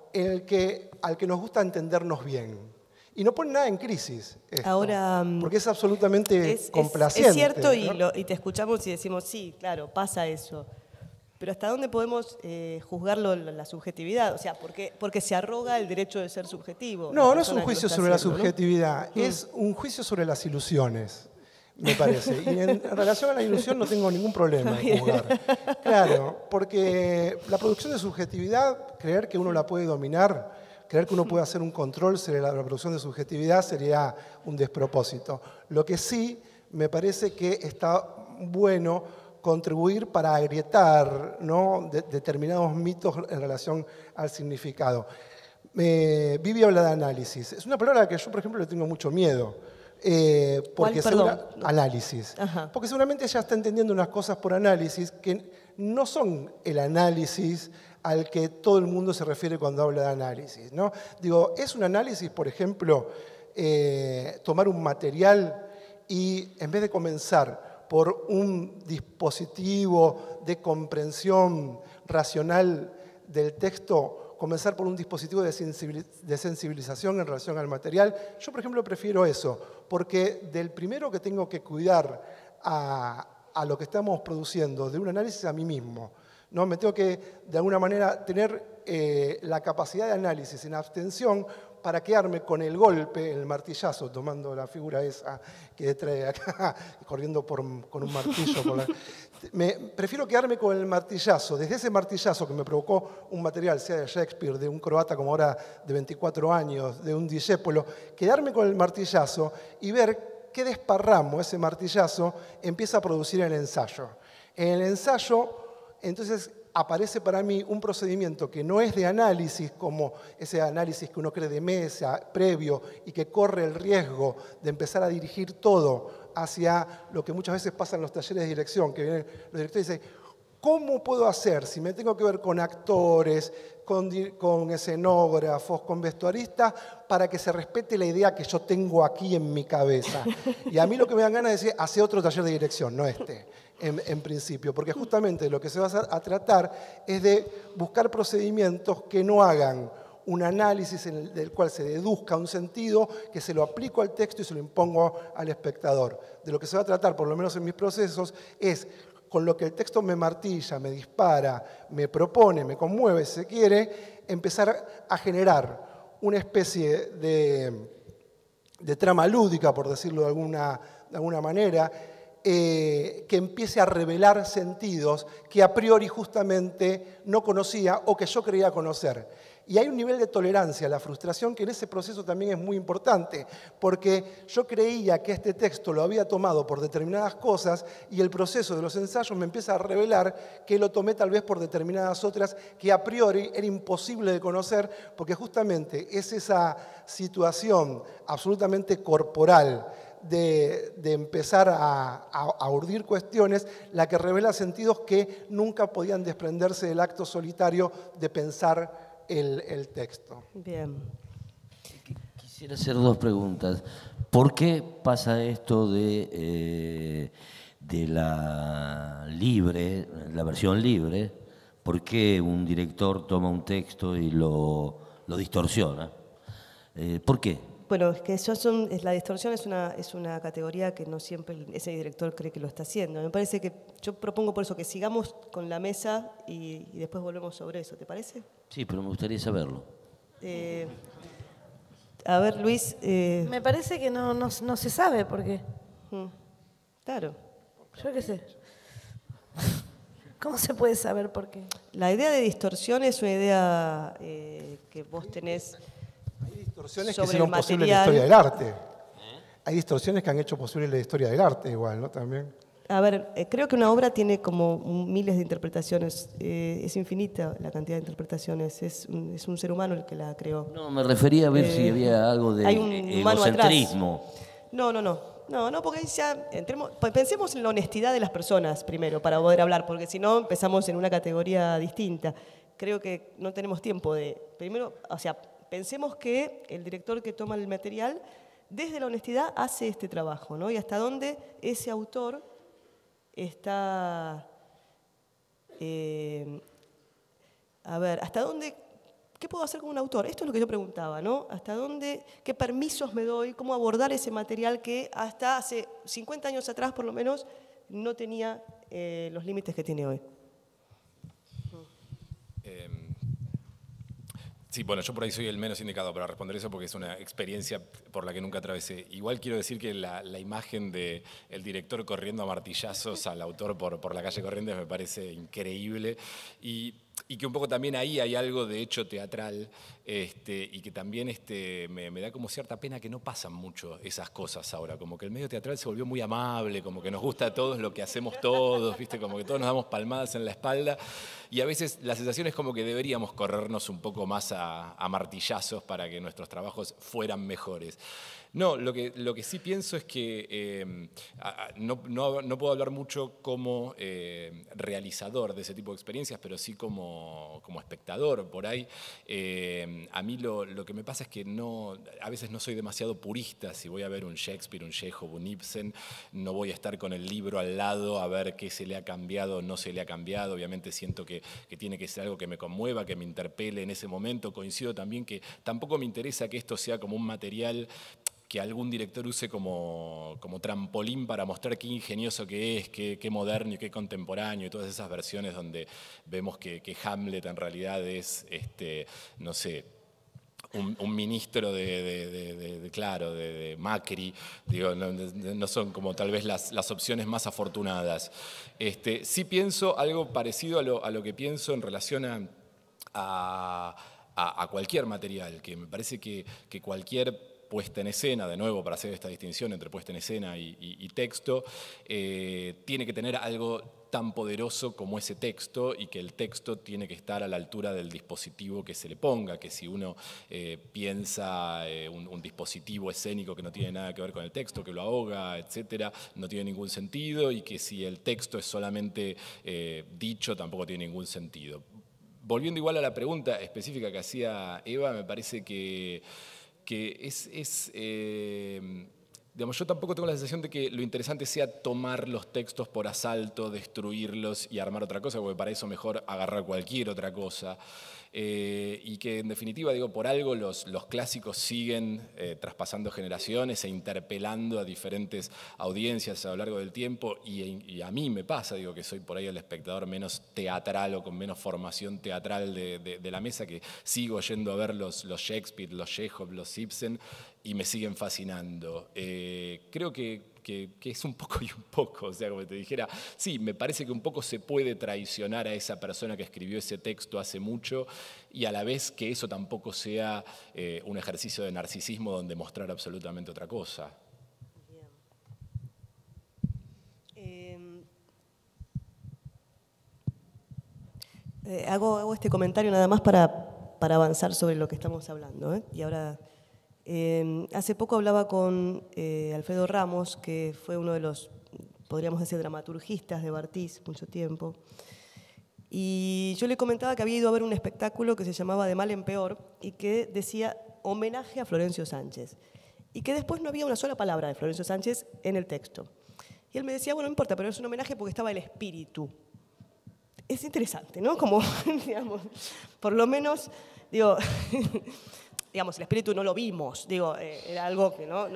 al que nos gusta entendernos bien. Y no pone nada en crisis esto, Ahora, porque es absolutamente complaciente. Es cierto, ¿no? y te escuchamos y decimos, sí, claro, pasa eso. Pero ¿hasta dónde podemos juzgar la subjetividad? O sea, porque se arroga el derecho de ser subjetivo. No, no es un juicio sobre la subjetividad, es un juicio sobre las ilusiones, me parece. Y en relación a la ilusión no tengo ningún problema en juzgar. Claro, porque la producción de subjetividad, creer que uno la puede dominar, creer que uno puede hacer un control sobre la producción de subjetividad sería un despropósito. Lo que sí me parece que está bueno contribuir para agrietar, ¿no?, determinados mitos en relación al significado. Vivi habla de análisis. Es una palabra que yo, por ejemplo, le tengo mucho miedo. Porque análisis. Ajá. Porque seguramente ella está entendiendo unas cosas por análisis que no son el análisis al que todo el mundo se refiere cuando habla de análisis, ¿no? Digo, es un análisis, por ejemplo, tomar un material y en vez de comenzar por un dispositivo de comprensión racional del texto, comenzar por un dispositivo de sensibilización en relación al material. Yo, por ejemplo, prefiero eso, porque del primero que tengo que cuidar a lo que estamos produciendo, de un análisis a mí mismo, ¿no? Me tengo que, de alguna manera, tener la capacidad de análisis en abstención para quedarme con el golpe, el martillazo, tomando la figura esa que trae acá, corriendo con un martillo. Prefiero quedarme con el martillazo, desde ese martillazo que me provocó un material, sea de Shakespeare, de un croata como ahora de 24 años, de un Discépolo, quedarme con el martillazo y ver qué desparramo ese martillazo empieza a producir en el ensayo. En el ensayo, entonces, aparece para mí un procedimiento que no es de análisis, como ese análisis que uno cree de mesa, previo, y que corre el riesgo de empezar a dirigir todo hacia lo que muchas veces pasa en los talleres de dirección, que vienen los directores y dicen, ¿cómo puedo hacer si me tengo que ver con actores, con escenógrafos, con vestuaristas, para que se respete la idea que yo tengo aquí en mi cabeza? Y a mí lo que me dan ganas es decir, hace otro taller de dirección, no este. En principio, porque justamente lo que se va a tratar es de buscar procedimientos que no hagan un análisis del cual se deduzca un sentido, que se lo aplico al texto y se lo impongo al espectador. De lo que se va a tratar, por lo menos en mis procesos, es con lo que el texto me martilla, me dispara, me propone, me conmueve, si se quiere, empezar a generar una especie de trama lúdica, por decirlo de alguna manera, que empiece a revelar sentidos que a priori justamente no conocía o que yo creía conocer. Y hay un nivel de tolerancia a la frustración que en ese proceso también es muy importante, porque yo creía que este texto lo había tomado por determinadas cosas y el proceso de los ensayos me empieza a revelar que lo tomé tal vez por determinadas otras que a priori era imposible de conocer, porque justamente es esa situación absolutamente corporal de empezar a urdir cuestiones, la que revela sentidos que nunca podían desprenderse del acto solitario de pensar el texto. Bien. Quisiera hacer dos preguntas. ¿Por qué pasa esto de la libre, la versión libre? ¿Por qué un director toma un texto y lo distorsiona? ¿Por qué? Bueno, es que la distorsión es una categoría que no siempre ese director cree que lo está haciendo. Me parece que yo propongo por eso que sigamos con la mesa y después volvemos sobre eso, ¿te parece? Sí, pero me gustaría saberlo. A ver, Luis. Me parece que no se sabe por qué. Claro. Yo qué sé. ¿Cómo se puede saber por qué? La idea de distorsión es una idea que vos tenés. Hay distorsiones que sobre hicieron el posible la historia del arte. Hay distorsiones que han hecho posible la historia del arte igual, ¿no? También. A ver, creo que una obra tiene como miles de interpretaciones. Es infinita la cantidad de interpretaciones. Es un ser humano el que la creó. No, me refería a ver si había algo de hay un humano egocentrismo. No, porque ya pensemos en la honestidad de las personas primero para poder hablar, porque si no empezamos en una categoría distinta. Creo que no tenemos tiempo de... Primero, o sea, pensemos que el director que toma el material, desde la honestidad, hace este trabajo, ¿no? Y hasta dónde ese autor está... hasta dónde ¿qué puedo hacer con un autor? Esto es lo que yo preguntaba, ¿no? ¿Hasta dónde, qué permisos me doy, cómo abordar ese material que hasta hace 50 años atrás, por lo menos, no tenía los límites que tiene hoy? Sí, bueno, yo por ahí soy el menos indicado para responder eso porque es una experiencia por la que nunca atravesé. Igual quiero decir que la imagen del director corriendo a martillazos al autor por la calle Corrientes me parece increíble y que un poco también ahí hay algo de hecho teatral y que también me da como cierta pena que no pasan mucho esas cosas ahora, como que el medio teatral se volvió muy amable, como que nos gusta a todos lo que hacemos todos, ¿viste? Como que todos nos damos palmadas en la espalda y a veces la sensación es como que deberíamos corrernos un poco más a martillazos para que nuestros trabajos fueran mejores. No, lo que sí pienso es que no puedo hablar mucho como realizador de ese tipo de experiencias, pero sí como espectador por ahí. A mí lo que me pasa es que a veces no soy demasiado purista. Si voy a ver un Shakespeare, un Chekhov, un Ibsen, no voy a estar con el libro al lado a ver qué se le ha cambiado o no se le ha cambiado. Obviamente siento que tiene que ser algo que me conmueva, que me interpele en ese momento. Coincido también que tampoco me interesa que esto sea como un material que algún director use como trampolín para mostrar qué ingenioso que es, qué moderno y qué contemporáneo, y todas esas versiones donde vemos que Hamlet en realidad es, no sé, un ministro de Macri, digo, no son como tal vez las opciones más afortunadas. Sí pienso algo parecido a lo que pienso en relación a cualquier material, que me parece que cualquier puesta en escena, de nuevo para hacer esta distinción entre puesta en escena y texto, tiene que tener algo tan poderoso como ese texto y que el texto tiene que estar a la altura del dispositivo que se le ponga, que si uno piensa un dispositivo escénico que no tiene nada que ver con el texto, que lo ahoga, etcétera, no tiene ningún sentido, y que si el texto es solamente dicho tampoco tiene ningún sentido. Volviendo igual a la pregunta específica que hacía Eva, me parece que digamos, yo tampoco tengo la sensación de que lo interesante sea tomar los textos por asalto, destruirlos y armar otra cosa, porque para eso mejor agarrar cualquier otra cosa. Y que en definitiva, digo, por algo los clásicos siguen traspasando generaciones e interpelando a diferentes audiencias a lo largo del tiempo, y a mí me pasa, digo, que soy por ahí el espectador menos teatral o con menos formación teatral de la mesa, que sigo yendo a ver los Shakespeare, los Chekhov, los Ibsen, y me siguen fascinando. Creo que es un poco y un poco, o sea, como te dijera, sí, me parece que un poco se puede traicionar a esa persona que escribió ese texto hace mucho, y a la vez que eso tampoco sea un ejercicio de narcisismo donde mostrar absolutamente otra cosa. Hago este comentario nada más para avanzar sobre lo que estamos hablando, ¿eh? Y ahora, hace poco hablaba con Alfredo Ramos, que fue uno de los, podríamos decir, dramaturgistas de Bartís mucho tiempo. Y yo le comentaba que había ido a ver un espectáculo que se llamaba De mal en peor y que decía homenaje a Florencio Sánchez. Y que después no había una sola palabra de Florencio Sánchez en el texto. Y él me decía, bueno, no importa, pero es un homenaje porque estaba el espíritu. Es interesante, ¿no? Como, digamos, por lo menos, digo, digamos, el espíritu no lo vimos, digo, era algo que no.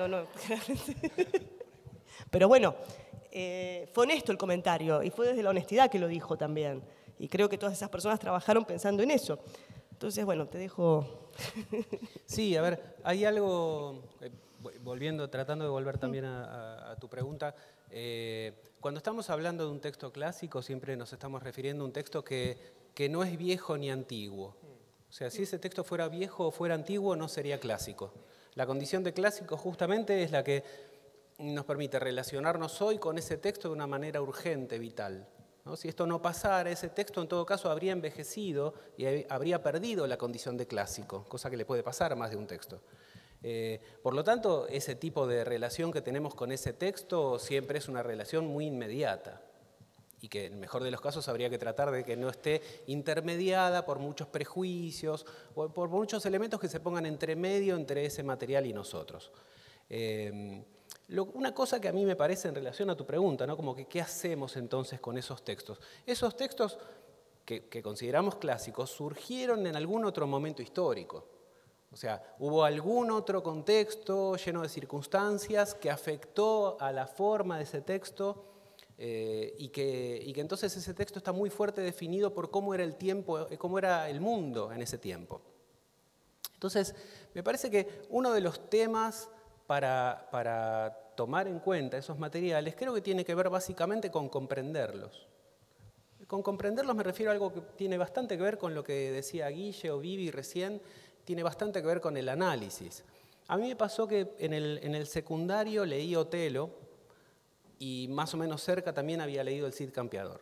Pero bueno, fue honesto el comentario y fue desde la honestidad que lo dijo también. Y creo que todas esas personas trabajaron pensando en eso. Entonces, bueno, te dejo. Sí, a ver, hay algo, tratando de volver también a tu pregunta. Cuando estamos hablando de un texto clásico, siempre nos estamos refiriendo a un texto que no es viejo ni antiguo. O sea, si ese texto fuera viejo o fuera antiguo, no sería clásico. La condición de clásico justamente es la que nos permite relacionarnos hoy con ese texto de una manera urgente, vital, ¿no? Si esto no pasara, ese texto en todo caso habría envejecido y habría perdido la condición de clásico, cosa que le puede pasar a más de un texto. Por lo tanto, ese tipo de relación que tenemos con ese texto siempre es una relación muy inmediata y que en el mejor de los casos habría que tratar de que no esté intermediada por muchos prejuicios o por muchos elementos que se pongan entre medio entre ese material y nosotros. Una cosa que a mí me parece en relación a tu pregunta, ¿no? Como que ¿qué hacemos entonces con esos textos? Esos textos que consideramos clásicos surgieron en algún otro momento histórico. O sea, hubo algún otro contexto lleno de circunstancias que afectó a la forma de ese texto y que entonces ese texto está muy fuerte definido por cómo era el tiempo, cómo era el mundo en ese tiempo. Entonces, me parece que uno de los temas para tomar en cuenta esos materiales creo que tiene que ver básicamente con comprenderlos. Con comprenderlos me refiero a algo que tiene bastante que ver con lo que decía Guille o Vivi recién, tiene bastante que ver con el análisis. A mí me pasó que en el secundario leí Otelo y más o menos cerca también había leído El Cid Campeador.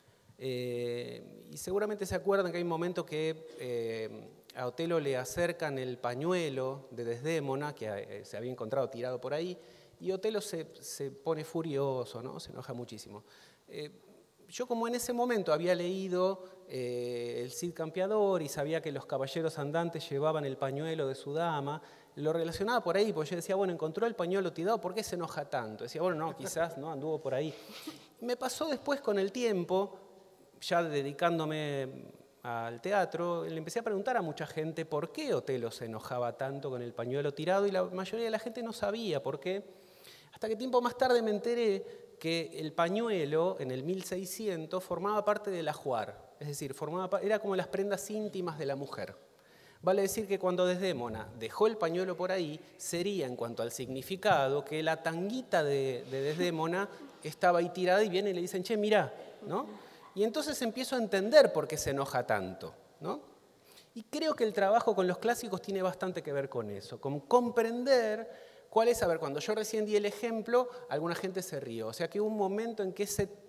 Y seguramente se acuerdan que hay un momento que a Otelo le acercan el pañuelo de Desdémona, que se había encontrado tirado por ahí, y Otelo se pone furioso, ¿no? Se enoja muchísimo. Yo como en ese momento había leído El Cid Campeador y sabía que los caballeros andantes llevaban el pañuelo de su dama, lo relacionaba por ahí, porque yo decía, bueno, encontró el pañuelo tirado, ¿por qué se enoja tanto? Decía, bueno, no, quizás no anduvo por ahí. Me pasó después con el tiempo, ya dedicándome al teatro, le empecé a preguntar a mucha gente por qué Otelo se enojaba tanto con el pañuelo tirado y la mayoría de la gente no sabía por qué. Hasta que tiempo más tarde me enteré que el pañuelo en el 1600 formaba parte del ajuar, es decir, era como las prendas íntimas de la mujer. Vale decir que cuando Desdémona dejó el pañuelo por ahí, sería en cuanto al significado que la tanguita de Desdémona estaba ahí tirada y viene y le dicen, che, mirá, ¿no? Y entonces empiezo a entender por qué se enoja tanto, ¿no? Y creo que el trabajo con los clásicos tiene bastante que ver con eso, con comprender cuál es. A ver, cuando yo recién di el ejemplo, alguna gente se rió. O sea que hubo un momento en que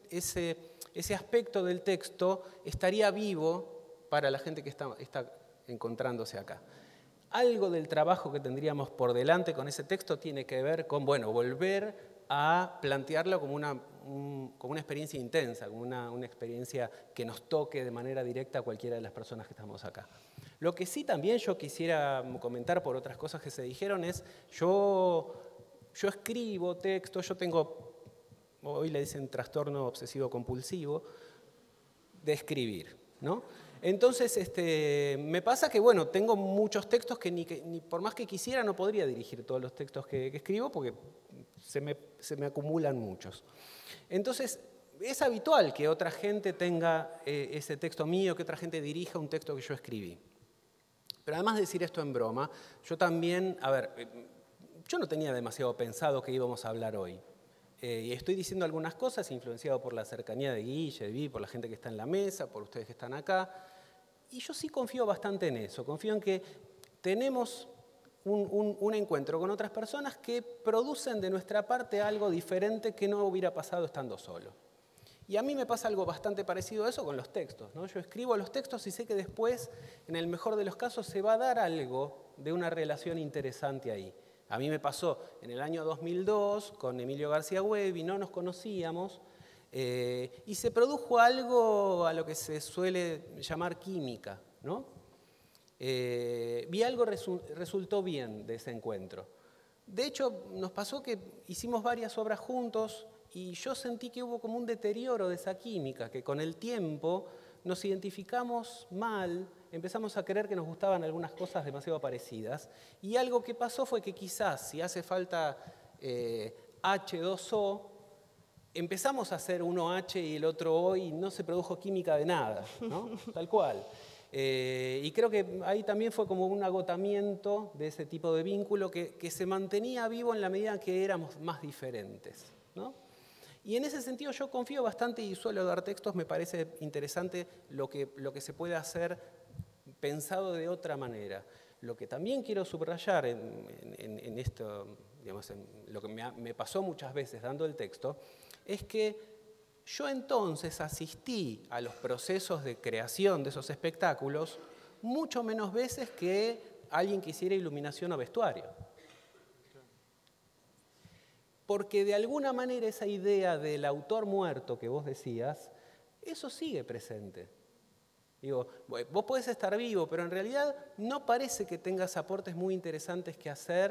ese aspecto del texto estaría vivo para la gente que está encontrándose acá. Algo del trabajo que tendríamos por delante con ese texto tiene que ver con, bueno, volver a plantearlo como una experiencia intensa, como una experiencia que nos toque de manera directa a cualquiera de las personas que estamos acá. Lo que sí también yo quisiera comentar por otras cosas que se dijeron es, yo escribo textos, yo tengo, hoy le dicen trastorno obsesivo compulsivo, de escribir, ¿no? Entonces, me pasa que, bueno, tengo muchos textos que ni por más que quisiera no podría dirigir todos los textos que escribo porque se me acumulan muchos. Entonces, es habitual que otra gente tenga ese texto mío, que otra gente dirija un texto que yo escribí. Pero además de decir esto en broma, yo también, a ver, yo no tenía demasiado pensado que íbamos a hablar hoy. Y estoy diciendo algunas cosas influenciado por la cercanía de Guille, de Vivi, por la gente que está en la mesa, por ustedes que están acá. Y yo sí confío bastante en eso, confío en que tenemos un encuentro con otras personas que producen de nuestra parte algo diferente que no hubiera pasado estando solo. Y a mí me pasa algo bastante parecido a eso con los textos, ¿no? Yo escribo los textos y sé que después, en el mejor de los casos, se va a dar algo de una relación interesante ahí. A mí me pasó en el año 2002 con Emilio García Huevi, no nos conocíamos, y se produjo algo a lo que se suele llamar química, ¿no? Vi algo resultó bien de ese encuentro. De hecho, nos pasó que hicimos varias obras juntos y yo sentí que hubo como un deterioro de esa química, que con el tiempo nos identificamos mal, empezamos a creer que nos gustaban algunas cosas demasiado parecidas, y algo que pasó fue que quizás, si hace falta H2O, empezamos a hacer uno H y el otro O y no se produjo química de nada, ¿no? Tal cual. Y creo que ahí también fue como un agotamiento de ese tipo de vínculo que se mantenía vivo en la medida que éramos más diferentes, ¿no? Y en ese sentido yo confío bastante y suelo dar textos, me parece interesante lo que se puede hacer pensado de otra manera. Lo que también quiero subrayar en esto, digamos, en lo que me pasó muchas veces dando el texto, es que yo entonces asistí a los procesos de creación de esos espectáculos mucho menos veces que alguien que hiciera iluminación o vestuario. Porque de alguna manera esa idea del autor muerto que vos decías, eso sigue presente. Digo, vos podés estar vivo, pero en realidad no parece que tengas aportes muy interesantes que hacer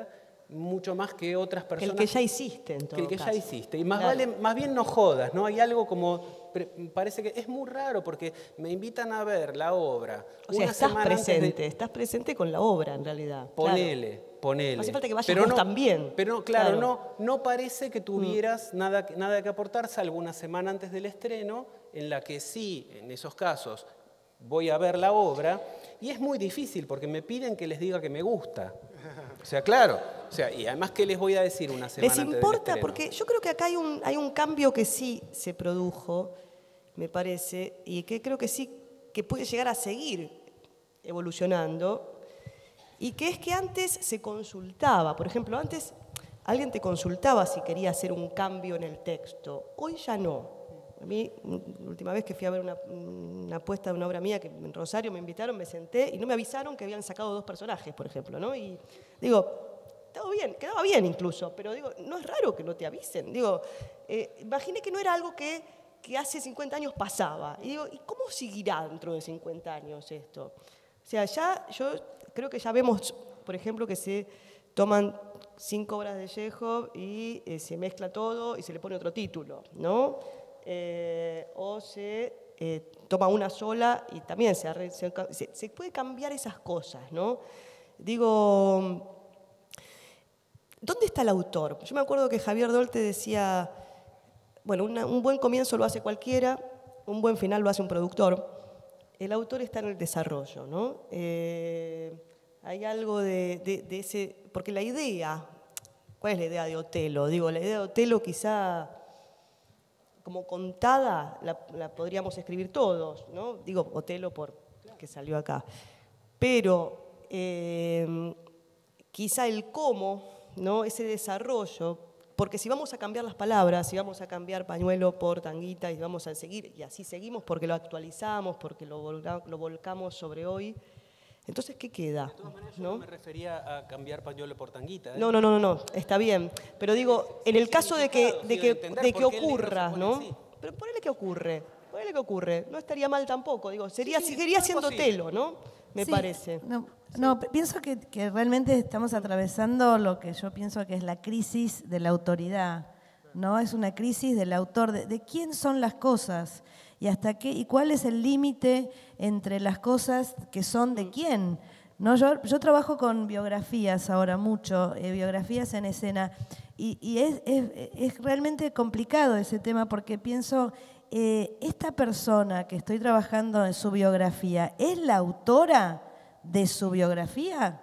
mucho más que otras personas. El que ya hiciste, en todo Que el que caso. ya hiciste. Y más, Claro. más bien no jodas, ¿no? Hay algo como, parece que es muy raro porque me invitan a ver la obra. O sea, una estás semana antes de- presente, estás presente con la obra en realidad. Ponele. No hace falta que vayas Pero vos no, también. Pero claro, Claro. no parece que tuvieras nada que aportar, salvo una semana antes del estreno, en la que sí, en esos casos, voy a ver la obra, y es muy difícil porque me piden que les diga que me gusta. O sea, claro. O sea, y además, ¿qué les voy a decir una semana ¿Les antes del importa? estreno? Porque yo creo que acá hay un cambio que sí se produjo, me parece, y que creo que sí que puede llegar a seguir evolucionando, y que es que antes se consultaba. Por ejemplo, antes alguien te consultaba si quería hacer un cambio en el texto. Hoy ya no. A mí, la última vez que fui a ver una puesta de una obra mía que en Rosario me invitaron, me senté y no me avisaron que habían sacado 2 personajes, por ejemplo, ¿no? Y digo, estaba bien, quedaba bien incluso, pero digo, no es raro que no te avisen. Digo, imaginé que no era algo que hace 50 años pasaba. Y digo, ¿y cómo seguirá dentro de 50 años esto? O sea, ya yo creo que ya vemos, por ejemplo, que se toman 5 obras de Chekhov y se mezcla todo y se le pone otro título, ¿no? O se toma una sola y también se puede cambiar esas cosas, ¿no? Digo, ¿dónde está el autor? Yo me acuerdo que Javier Dolte decía, bueno, un buen comienzo lo hace cualquiera, un buen final lo hace un productor. El autor está en el desarrollo, ¿no? Hay algo de ese... Porque la idea... ¿Cuál es la idea de Otelo? Digo, la idea de Otelo quizá... como contada, la podríamos escribir todos, ¿no? Digo, Otelo porque salió acá. Pero quizá el cómo, ¿no? Ese desarrollo, porque si vamos a cambiar las palabras, si vamos a cambiar pañuelo por tanguita y vamos a seguir, y así seguimos porque lo actualizamos, porque lo volcamos sobre hoy, entonces, ¿qué queda? De todas maneras, yo no me refería a cambiar pañuelo por tanguita. No, está bien. Pero digo, en el caso de que ocurra, ¿no? Así. Pero ponele que ocurre. No estaría mal tampoco. Digo, seguiría siendo Otelo, ¿no? Me Sí, parece. No, pienso que realmente estamos atravesando lo que yo pienso que es la crisis de la autoridad, ¿no? Es una crisis del autor, de quién son las cosas y hasta qué, y cuál es el límite entre las cosas que son de quién. ¿No? Yo trabajo con biografías ahora mucho, biografías en escena, y es realmente complicado ese tema porque pienso, esta persona que estoy trabajando en su biografía, ¿es la autora de su biografía?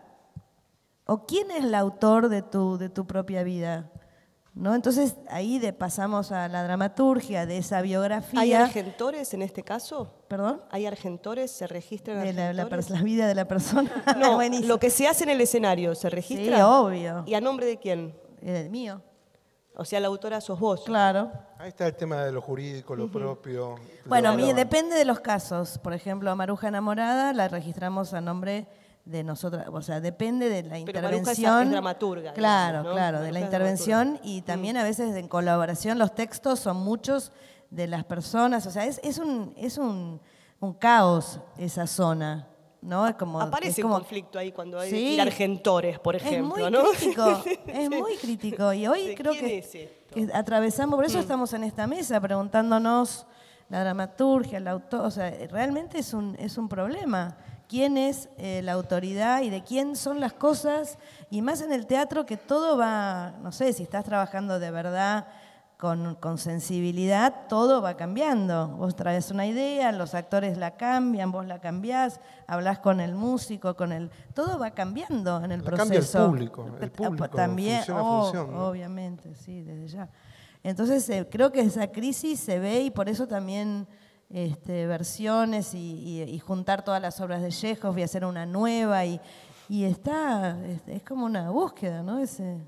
¿O quién es el autor de tu propia vida? ¿No? Entonces ahí pasamos a la dramaturgia de esa biografía. ¿Hay argentores en este caso? ¿Perdón? ¿Hay argentores? ¿Se registran De argentores? la vida de la persona. No, Buenísimo. lo que se hace en el escenario, ¿se registra? Sí, obvio. ¿Y a nombre de quién? Mío. O sea, la autora sos vos. Claro. Ahí está el tema de lo jurídico, lo propio. Bueno, Lo- depende de los casos. Por ejemplo, a Maruja Enamorada la registramos a nombre de nosotras, o sea, depende de la Pero Maruja intervención. es dramaturga, Claro, digamos, ¿no? claro, de Maruja la es intervención dramaturga. y también a veces en colaboración los textos son muchos de las personas, o sea, es un caos esa zona, ¿no? Es como, Aparece es como- un conflicto ahí cuando hay Sí. argentores, por es ejemplo, muy ¿no? crítico, es muy crítico. Y hoy ¿De creo quién que, es esto? que atravesamos, por eso estamos en esta mesa preguntándonos la dramaturgia, el autor, o sea, realmente es un problema. ¿Quién es la autoridad y de quién son las cosas? Y más en el teatro que todo va, no sé, si estás trabajando de verdad con sensibilidad, todo va cambiando. Vos traes una idea, los actores la cambian, vos la cambiás, hablas con el músico, todo va cambiando en el La cambia el proceso. público, También, función a función, ¿no? obviamente, sí, desde ya. Entonces creo que esa crisis se ve y por eso también versiones y juntar todas las obras de Chekhov y hacer una nueva y es como una búsqueda, ¿no?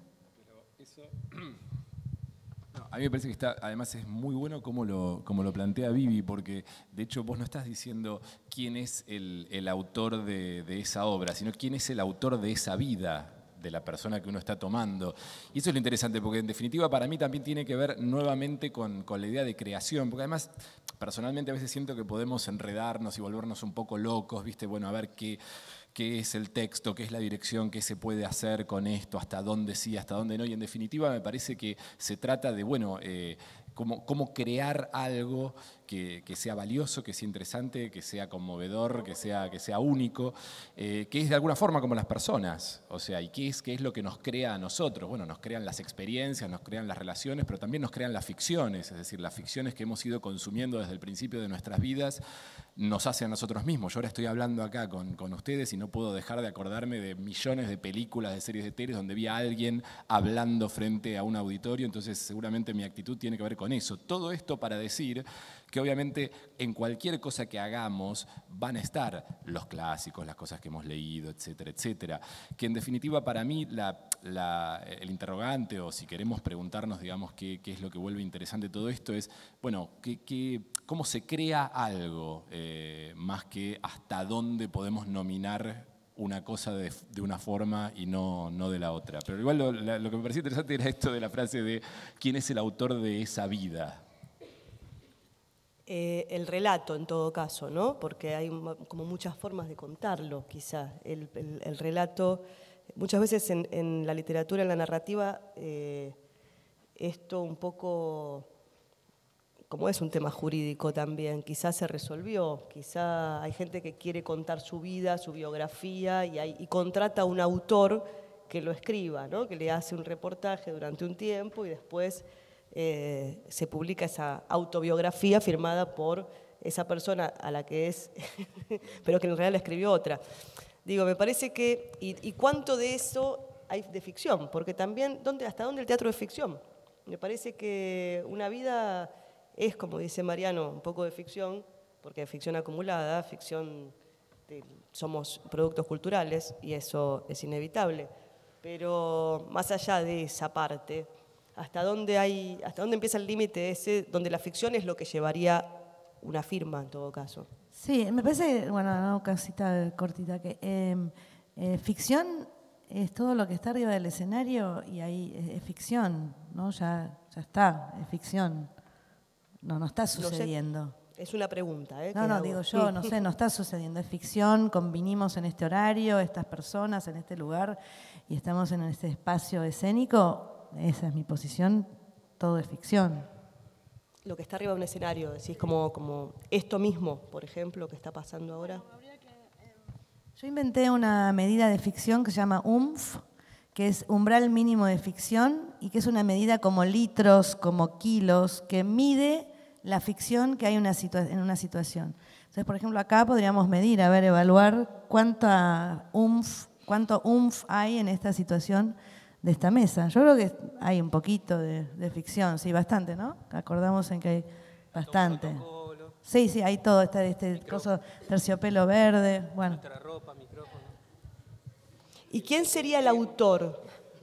A mí me parece que además es muy bueno como lo plantea Vivi, porque de hecho vos no estás diciendo quién es el autor de esa obra, sino quién es el autor de esa vida de la persona que uno está tomando. Y eso es lo interesante, porque en definitiva para mí también tiene que ver nuevamente con la idea de creación, porque además personalmente a veces siento que podemos enredarnos y volvernos un poco locos, ¿viste? Bueno, a ver qué qué es el texto, qué es la dirección, qué se puede hacer con esto, hasta dónde sí, hasta dónde no. Y en definitiva me parece que se trata de, bueno, cómo crear algo que sea valioso, que sea interesante, que sea conmovedor, que sea único, que es de alguna forma como las personas. O sea, ¿y qué es lo que nos crea a nosotros? Bueno, nos crean las experiencias, nos crean las relaciones, pero también nos crean las ficciones, es decir, las ficciones que hemos ido consumiendo desde el principio de nuestras vidas nos hacen a nosotros mismos. Yo ahora estoy hablando acá con ustedes y no puedo dejar de acordarme de millones de películas, de series de tele donde vi a alguien hablando frente a un auditorio, entonces seguramente mi actitud tiene que ver con eso. Todo esto para decir que obviamente en cualquier cosa que hagamos van a estar los clásicos, las cosas que hemos leído, etcétera, etcétera. Que en definitiva para mí el interrogante, o si queremos preguntarnos, digamos, qué es lo que vuelve interesante todo esto, es, bueno, ¿cómo se crea algo? Más que hasta dónde podemos nominar una cosa de una forma y no de la otra. Pero igual lo que me parecía interesante era esto de la frase de ¿quién es el autor de esa vida? El relato, en todo caso, ¿no? Porque hay como muchas formas de contarlo, quizá. El relato, muchas veces en la literatura, en la narrativa, esto un poco, como es un tema jurídico también, quizás se resolvió, quizá hay gente que quiere contar su vida, su biografía, y contrata a un autor que lo escriba, ¿no? Que le hace un reportaje durante un tiempo y después se publica esa autobiografía firmada por esa persona a la que es, pero que en realidad la escribió otra. Digo, me parece que, y cuánto de eso hay de ficción, porque también, ¿hasta dónde el teatro es ficción? Me parece que una vida es, como dice Mariano, un poco de ficción, porque es ficción acumulada, somos productos culturales y eso es inevitable. Pero más allá de esa parte, ¿hasta dónde empieza el límite ese, donde la ficción es lo que llevaría una firma en todo caso? Sí, me parece, bueno, una casita cortita, que ficción es todo lo que está arriba del escenario y ahí es ficción, ¿no? Ya está, es ficción. No está sucediendo. No sé, es una pregunta. No, digo yo, no sé, no está sucediendo. Es ficción, convinimos en este horario, estas personas, en este lugar, y estamos en este espacio escénico. Esa es mi posición, todo es ficción. Lo que está arriba de un escenario, decís como esto mismo, por ejemplo, que está pasando ahora. Yo inventé una medida de ficción que se llama UMF, que es umbral mínimo de ficción, y que es una medida como litros, como kilos, que mide la ficción que hay en una situación. Entonces, por ejemplo, acá podríamos medir, evaluar cuánto UMF hay en esta situación de esta mesa. Yo creo que hay un poquito de ficción, sí, bastante, ¿no? Acordamos en que hay bastante. Sí, hay todo, está este coso terciopelo verde, bueno. Nuestra ropa, micrófono. ¿Y quién sería el autor?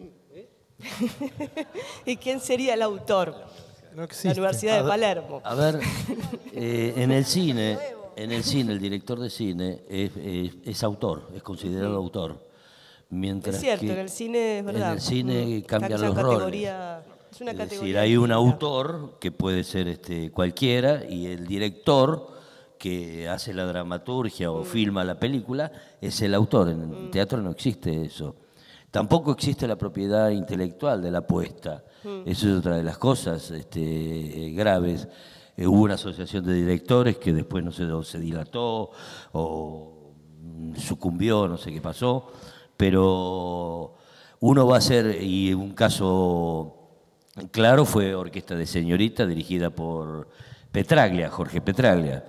¿Y quién sería el autor? No existe. La Universidad de Palermo. A ver, en el cine, el director de cine es autor, es considerado autor. Mientras es cierto, que en el cine es verdad. En el cine cambian los roles. Es una categoría. Decir, hay un autor que puede ser cualquiera y el director que hace la dramaturgia o filma la película es el autor. En el teatro no existe eso. Tampoco existe la propiedad intelectual de la apuesta. Eso es otra de las cosas graves. Hubo una asociación de directores que después no sé, se dilató o sucumbió, no sé qué pasó. Pero uno va a ser, y un caso claro fue Orquesta de Señorita, dirigida por Petraglia, Jorge Petraglia.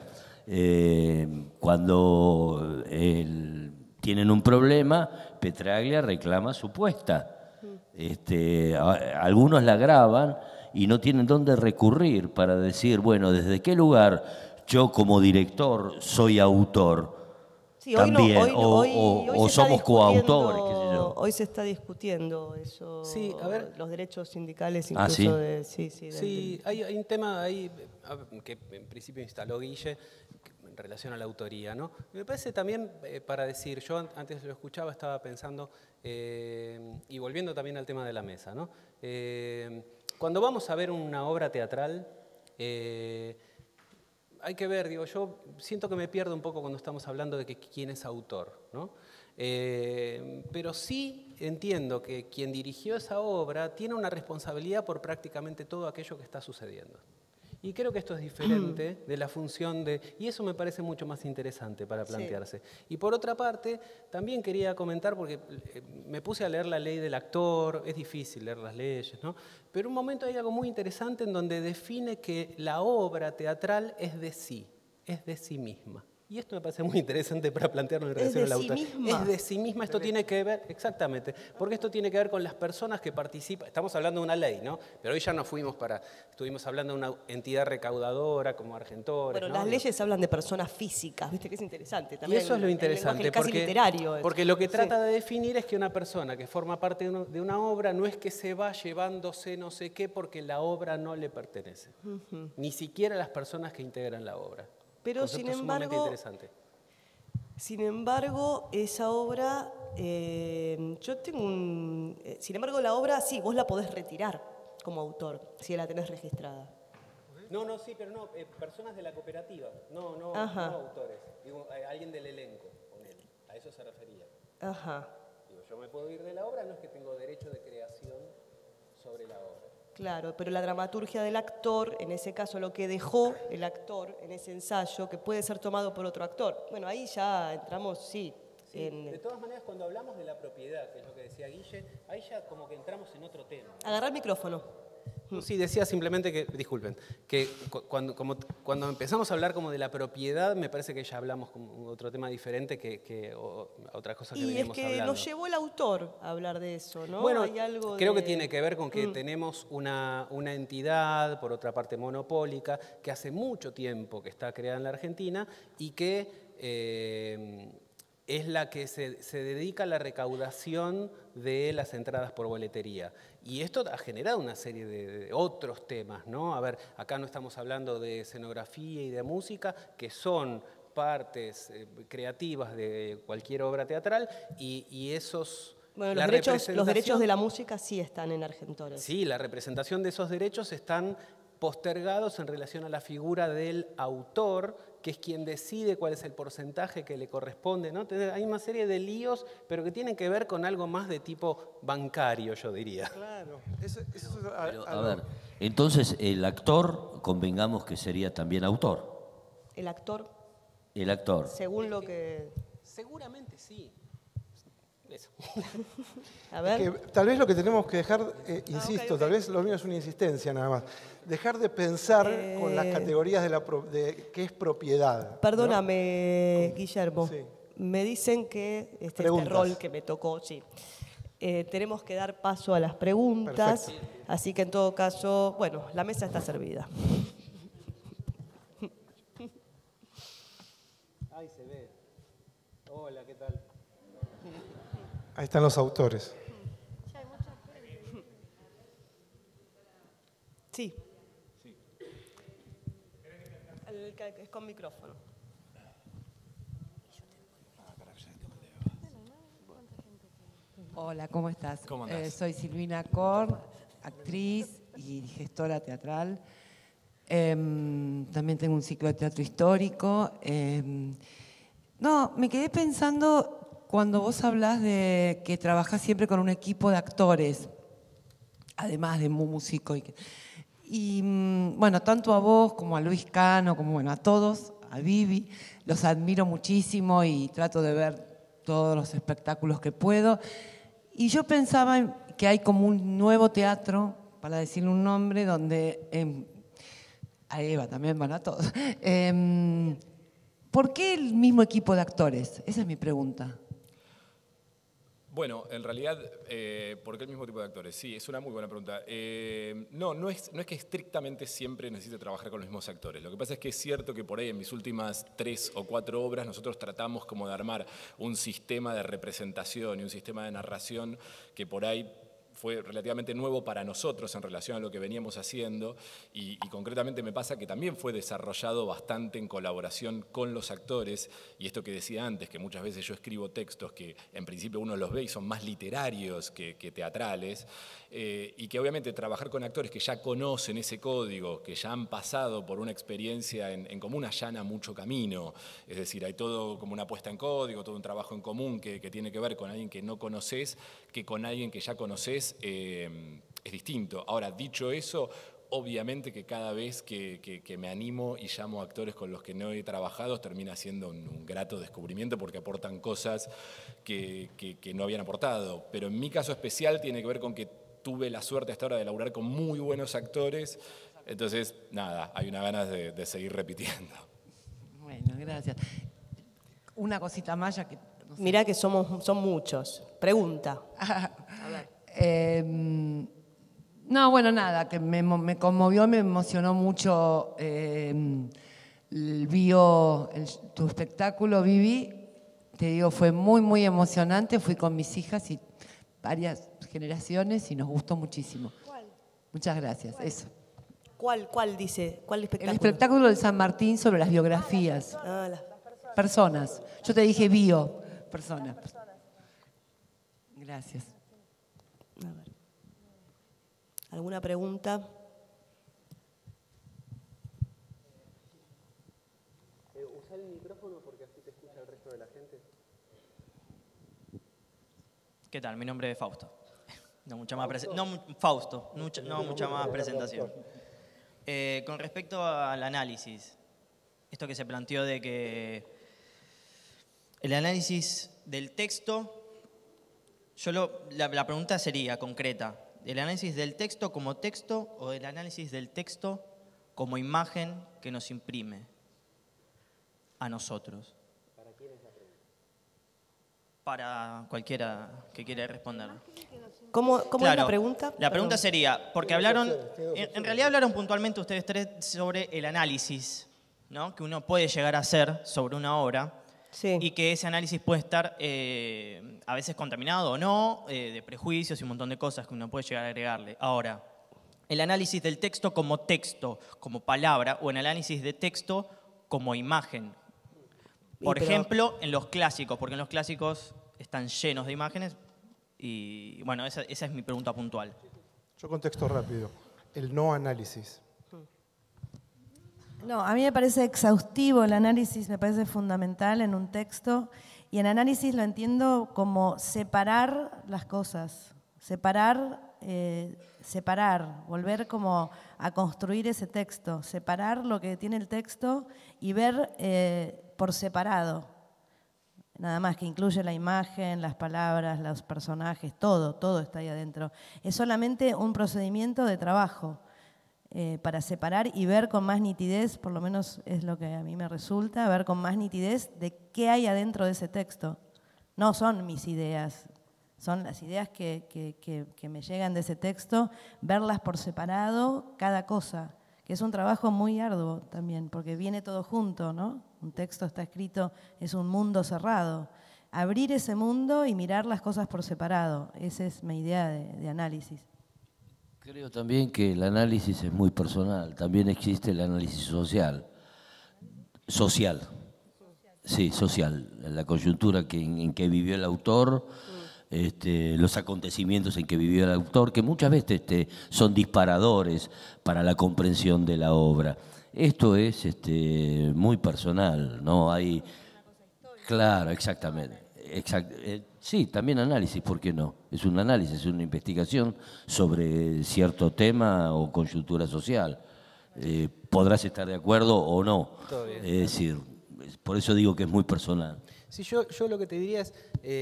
Cuando tienen un problema, Petraglia reclama su puesta. Algunos la graban y no tienen dónde recurrir para decir, bueno, ¿desde qué lugar yo como director soy autor? Sí, también, hoy o somos coautores, qué sé yo. Hoy se está discutiendo eso, Sí, a ver. los derechos sindicales incluso. ¿Sí? Hay un tema ahí que en principio instaló Guille en relación a la autoría, ¿no? Me parece también para decir, yo antes lo escuchaba, estaba pensando, y volviendo también al tema de la mesa, ¿no? Cuando vamos a ver una obra teatral, hay que ver, yo siento que me pierdo un poco cuando estamos hablando de quién es autor, ¿no? Pero sí entiendo que quien dirigió esa obra tiene una responsabilidad por prácticamente todo aquello que está sucediendo. Y creo que esto es diferente de la función de... Y eso me parece mucho más interesante para plantearse. Sí. Y por otra parte, también quería comentar, porque me puse a leer la ley del actor, es difícil leer las leyes, ¿no? Pero un momento hay algo muy interesante en donde define que la obra teatral es de sí misma. Y esto me parece muy interesante para plantearlo en relación al autor. Es de sí misma, esto tiene que ver, exactamente, porque esto tiene que ver con las personas que participan. Estamos hablando de una ley, ¿no? Pero hoy ya nos fuimos estuvimos hablando de una entidad recaudadora como Argentores. Pero ¿no? Las leyes hablan de personas físicas, ¿viste? Que es interesante. También y eso es lo interesante, casi literario. Porque lo que trata de definir es que una persona que forma parte de una obra no es que se va llevándose no sé qué porque la obra no le pertenece. Ni siquiera las personas que integran la obra. Pero sin embargo, esa obra, yo tengo sin embargo, la obra, sí, vos la podés retirar como autor, si la tenés registrada. No, sí, pero no, personas de la cooperativa, no autores. Digo, alguien del elenco, a eso se refería. Ajá. Digo, yo me puedo ir de la obra, no es que tengo derecho de creación sobre la obra. Claro, pero la dramaturgia del actor, en ese caso lo que dejó el actor en ese ensayo, que puede ser tomado por otro actor. Bueno, ahí ya entramos, sí. De todas maneras, cuando hablamos de la propiedad, que es lo que decía Guille, ahí ya como que entramos en otro tema. Agarrar el micrófono. Sí, decía simplemente que, disculpen, que cuando empezamos a hablar como de la propiedad, me parece que ya hablamos como otro tema diferente que otras cosas que veníamos hablando. Y es que nos llevó el autor a hablar de eso, ¿no? Bueno, hay algo creo que tiene que ver con que tenemos una entidad, por otra parte monopólica, que hace mucho tiempo que está creada en la Argentina y que es la que se dedica a la recaudación de las entradas por boletería. Y esto ha generado una serie de otros temas, ¿no? A ver, acá no estamos hablando de escenografía y de música, que son partes creativas de cualquier obra teatral, y esos... Bueno, los derechos de la música sí están en Argentores. Sí, la representación de esos derechos están postergados en relación a la figura del autor, que es quien decide cuál es el porcentaje que le corresponde, ¿no? Hay una serie de líos, pero que tienen que ver con algo más de tipo bancario, yo diría. Claro. Pero, a ver, entonces el actor, convengamos que sería también autor. ¿El actor? El actor. Según lo que... Seguramente sí. Eso. A ver. Que tal vez lo que tenemos que dejar, insisto, tal vez lo mío es una insistencia nada más, dejar de pensar con las categorías de qué es propiedad. Perdóname, ¿no? Guillermo. Sí. Me dicen que este rol que me tocó, sí. Tenemos que dar paso a las preguntas, perfecto. Así que en todo caso, bueno, la mesa está servida. Ahí se ve. Hola, ¿qué tal? Ahí están los autores. Sí. Es con micrófono. Hola, ¿cómo estás? ¿Cómo andás? Soy Silvina Cor, actriz y gestora teatral. También tengo un ciclo de teatro histórico. Me quedé pensando cuando vos hablás de que trabajás siempre con un equipo de actores, además de músico. Y bueno, tanto a vos como a Luis Cano, como bueno, a todos, a Vivi, los admiro muchísimo y trato de ver todos los espectáculos que puedo. Y yo pensaba que hay como un nuevo teatro, para decirle un nombre, donde... a Eva también, van a todos. ¿Por qué el mismo equipo de actores? Esa es mi pregunta. Bueno, en realidad, ¿por qué el mismo tipo de actores? Sí, es una muy buena pregunta. No es que estrictamente siempre necesite trabajar con los mismos actores. Lo que pasa es que es cierto que por ahí en mis últimas 3 o 4 obras nosotros tratamos como de armar un sistema de representación y un sistema de narración que por ahí fue relativamente nuevo para nosotros en relación a lo que veníamos haciendo y concretamente me pasa que también fue desarrollado bastante en colaboración con los actores y esto que decía antes, que muchas veces yo escribo textos que en principio uno los ve y son más literarios que teatrales y que obviamente trabajar con actores que ya conocen ese código, que ya han pasado por una experiencia en común allana mucho camino, es decir, hay todo como una puesta en código, todo un trabajo en común que tiene que ver con alguien que no conoces, que con alguien que ya conoces es distinto. Ahora, dicho eso, obviamente que cada vez que me animo y llamo a actores con los que no he trabajado, termina siendo un grato descubrimiento porque aportan cosas que no habían aportado. Pero en mi caso especial tiene que ver con que tuve la suerte hasta ahora de laburar con muy buenos actores, entonces, nada, hay una ganas de seguir repitiendo. Bueno, gracias. Una cosita más, ya que... No sé. Mirá que son muchos. Pregunta. No, bueno, nada, que me conmovió, me emocionó mucho tu espectáculo, Vivi. Te digo, fue muy, muy emocionante. Fui con mis hijas y varias generaciones y nos gustó muchísimo. ¿Cuál? Muchas gracias. ¿Cuál? Eso. ¿Cuál dice? ¿Cuál espectáculo? El espectáculo de San Martín sobre las biografías. Las Personas. Yo te dije personas. Gracias. A ver. ¿Alguna pregunta? Usa el micrófono porque así te escucha el resto de la gente. ¿Qué tal? Mi nombre es Fausto. No mucha más presentación. Con respecto al análisis, esto que se planteó de que el análisis del texto, la pregunta sería concreta, ¿el análisis del texto como texto o el análisis del texto como imagen que nos imprime a nosotros? ¿Para quién es la pregunta? Para cualquiera que quiera responder. ¿Cómo Claro, es la pregunta? La pregunta sería, porque hablaron, en realidad hablaron puntualmente ustedes tres sobre el análisis, ¿no?, que uno puede llegar a hacer sobre una obra, Sí. y que ese análisis puede estar a veces contaminado o no, de prejuicios y un montón de cosas que uno puede llegar a agregarle. Ahora, el análisis del texto, como palabra, o el análisis de texto como imagen. Por ejemplo, en los clásicos, porque en los clásicos están llenos de imágenes. Y bueno, esa es mi pregunta puntual. Yo contesto rápido. El no análisis. No, a mí me parece exhaustivo el análisis, me parece fundamental en un texto. Y en análisis lo entiendo como separar las cosas. Separar, volver como a construir ese texto. Separar lo que tiene el texto y ver por separado. Nada más, que incluye la imagen, las palabras, los personajes, todo está ahí adentro. Es solamente un procedimiento de trabajo para separar y ver con más nitidez, por lo menos es lo que a mí me resulta, ver con más nitidez de qué hay adentro de ese texto. No son mis ideas, son las ideas que me llegan de ese texto, verlas por separado, cada cosa, que es un trabajo muy arduo también, porque viene todo junto, ¿no? Un texto está escrito, es un mundo cerrado. Abrir ese mundo y mirar las cosas por separado, esa es mi idea de análisis. Creo también que el análisis es muy personal, también existe el análisis social. Sí, social, la coyuntura en que vivió el autor, los acontecimientos en que vivió el autor, que muchas veces son disparadores para la comprensión de la obra. Esto es muy personal, ¿no? Hay, claro, exactamente. Sí, también análisis, ¿por qué no? Es un análisis, es una investigación sobre cierto tema o coyuntura social. Podrás estar de acuerdo o no. Es decir, por eso digo que es muy personal. Sí, yo lo que te diría es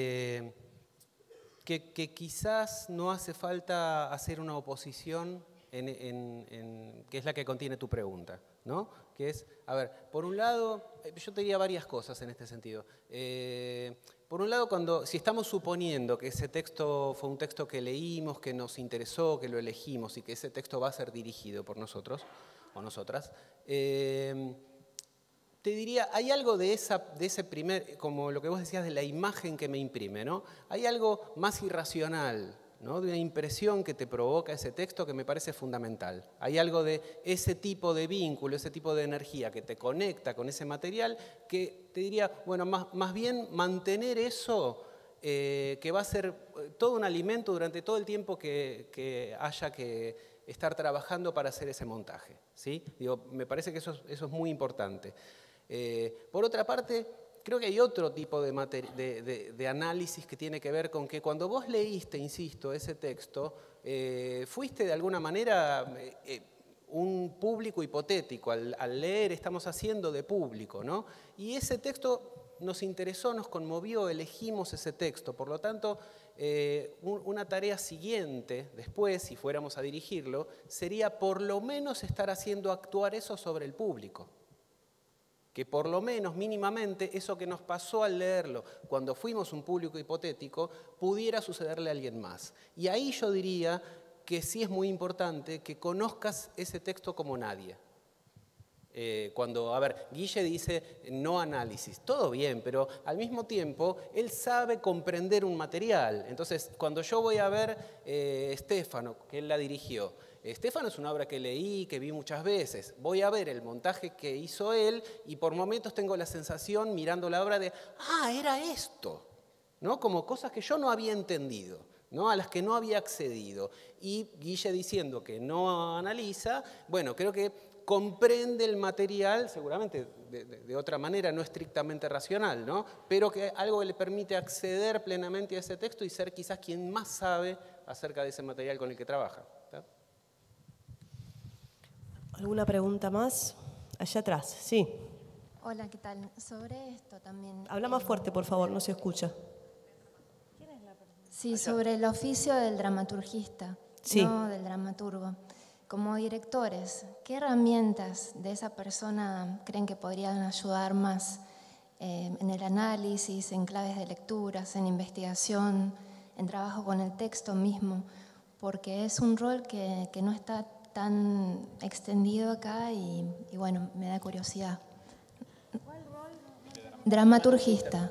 que quizás no hace falta hacer una oposición que es la que contiene tu pregunta, ¿no? Que es, a ver, por un lado, yo te diría varias cosas en este sentido. Por un lado, si estamos suponiendo que ese texto fue un texto que leímos, que nos interesó, que lo elegimos y que ese texto va a ser dirigido por nosotros o nosotras, te diría, hay algo de ese primer, como lo que vos decías de la imagen que me imprime, ¿no? Hay algo más irracional, ¿no? De una impresión que te provoca ese texto que me parece fundamental. Hay algo de ese tipo de vínculo, ese tipo de energía que te conecta con ese material que te diría, bueno, más bien mantener eso que va a ser todo un alimento durante todo el tiempo que haya que estar trabajando para hacer ese montaje, ¿sí? Digo, me parece que eso es muy importante. Por otra parte, creo que hay otro tipo de análisis que tiene que ver con que cuando vos leíste, insisto, ese texto, fuiste de alguna manera un público hipotético. Al leer estamos haciendo de público, ¿no? Y ese texto nos interesó, nos conmovió, elegimos ese texto. Por lo tanto, una tarea siguiente, después, si fuéramos a dirigirlo, sería por lo menos estar haciendo actuar eso sobre el público. Que por lo menos, mínimamente, eso que nos pasó al leerlo, cuando fuimos un público hipotético, pudiera sucederle a alguien más. Y ahí yo diría que sí es muy importante que conozcas ese texto como nadie. Guille dice no análisis, todo bien, pero al mismo tiempo él sabe comprender un material. Entonces, cuando yo voy a ver Stefano, que él la dirigió, Stefano es una obra que leí, que vi muchas veces. Voy a ver el montaje que hizo él y por momentos tengo la sensación, mirando la obra, de era esto, ¿no? Como cosas que yo no había entendido, ¿no? A las que no había accedido. Y Guille diciendo que no analiza, bueno, creo que comprende el material, seguramente de otra manera, no estrictamente racional, ¿no? Pero que algo que le permite acceder plenamente a ese texto y ser quizás quien más sabe acerca de ese material con el que trabaja. ¿Está? ¿Alguna pregunta más? Allá atrás, sí. Hola, ¿qué tal? Sobre esto también. Habla más fuerte, por favor, no se escucha. Sí, sobre el oficio del dramaturgista, sí. No del dramaturgo. Como directores, ¿qué herramientas de esa persona creen que podrían ayudar más en el análisis, en claves de lecturas, en investigación, en trabajo con el texto mismo? Porque es un rol que no está tan extendido acá y bueno, me da curiosidad. ¿Cuál rol? Dramaturgista.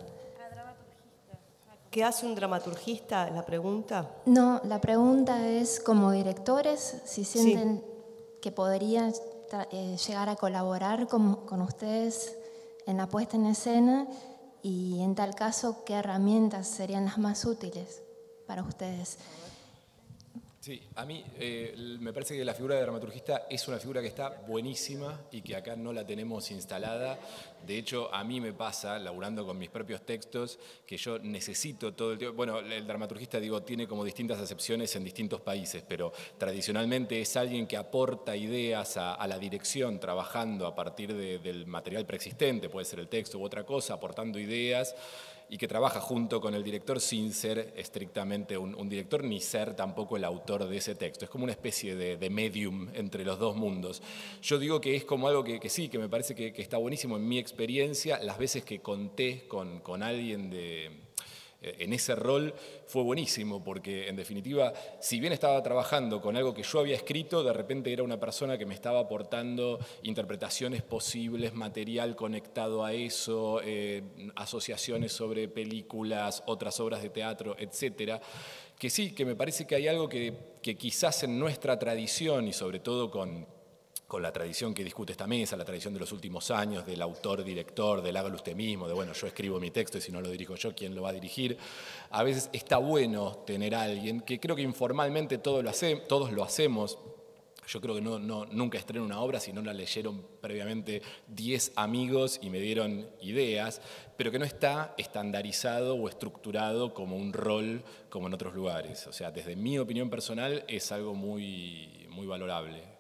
¿Qué hace un dramaturgista? ¿La pregunta? No, la pregunta es, como directores, si sienten que podrían llegar a colaborar con ustedes en la puesta en escena y, en tal caso, qué herramientas serían las más útiles para ustedes. Sí, a mí me parece que la figura de dramaturgista es una figura que está buenísima y que acá no la tenemos instalada. De hecho, a mí me pasa, laburando con mis propios textos, que yo necesito todo el tiempo... Bueno, el dramaturgista, digo, tiene como distintas acepciones en distintos países, pero tradicionalmente es alguien que aporta ideas a la dirección, trabajando a partir del material preexistente, puede ser el texto u otra cosa, aportando ideas, y que trabaja junto con el director sin ser estrictamente un director, ni ser tampoco el autor de ese texto. Es como una especie de medium entre los dos mundos. Yo digo que es como algo que sí, que me parece que está buenísimo en mi experiencia. Las veces que conté con alguien en ese rol fue buenísimo, porque en definitiva, si bien estaba trabajando con algo que yo había escrito, de repente era una persona que me estaba aportando interpretaciones posibles, material conectado a eso, asociaciones sobre películas, otras obras de teatro, etcétera. Que sí, que me parece que hay algo que quizás en nuestra tradición, y sobre todo con la tradición que discute esta mesa, la tradición de los últimos años, del autor-director, del hágalo usted mismo, de bueno, yo escribo mi texto y si no lo dirijo yo, ¿quién lo va a dirigir? A veces está bueno tener a alguien, que creo que informalmente todos lo hacemos. Yo creo que nunca estreno una obra si no la leyeron previamente 10 amigos y me dieron ideas, pero que no está estandarizado o estructurado como un rol como en otros lugares. O sea, desde mi opinión personal es algo muy, muy valorable.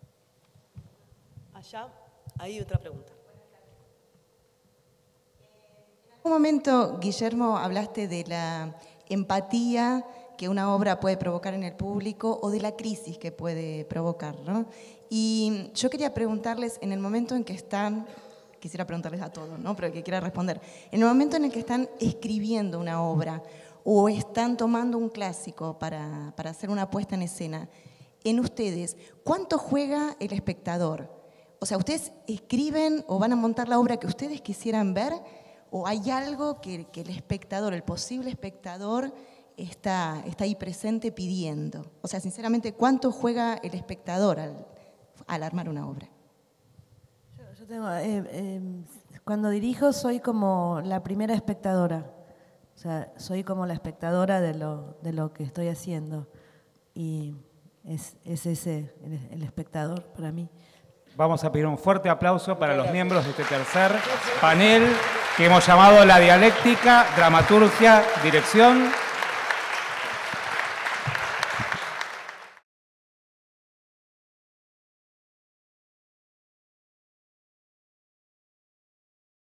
Allá hay otra pregunta. En algún momento, Guillermo, hablaste de la empatía que una obra puede provocar en el público o de la crisis que puede provocar, ¿no? Y yo quería preguntarles, en el momento en que están, quisiera preguntarles a todos, ¿no? Pero que quiera responder, en el momento en el que están escribiendo una obra o están tomando un clásico para hacer una puesta en escena, en ustedes, ¿cuánto juega el espectador? O sea, ¿ustedes escriben o van a montar la obra que ustedes quisieran ver? ¿O hay algo que el espectador, el posible espectador, está ahí presente pidiendo? O sea, sinceramente, ¿cuánto juega el espectador al armar una obra? Yo tengo, cuando dirijo soy como la primera espectadora. O sea, soy como la espectadora de lo que estoy haciendo. Y es ese el espectador para mí. Vamos a pedir un fuerte aplauso para los miembros de este tercer panel que hemos llamado La Dialéctica, Dramaturgia, Dirección.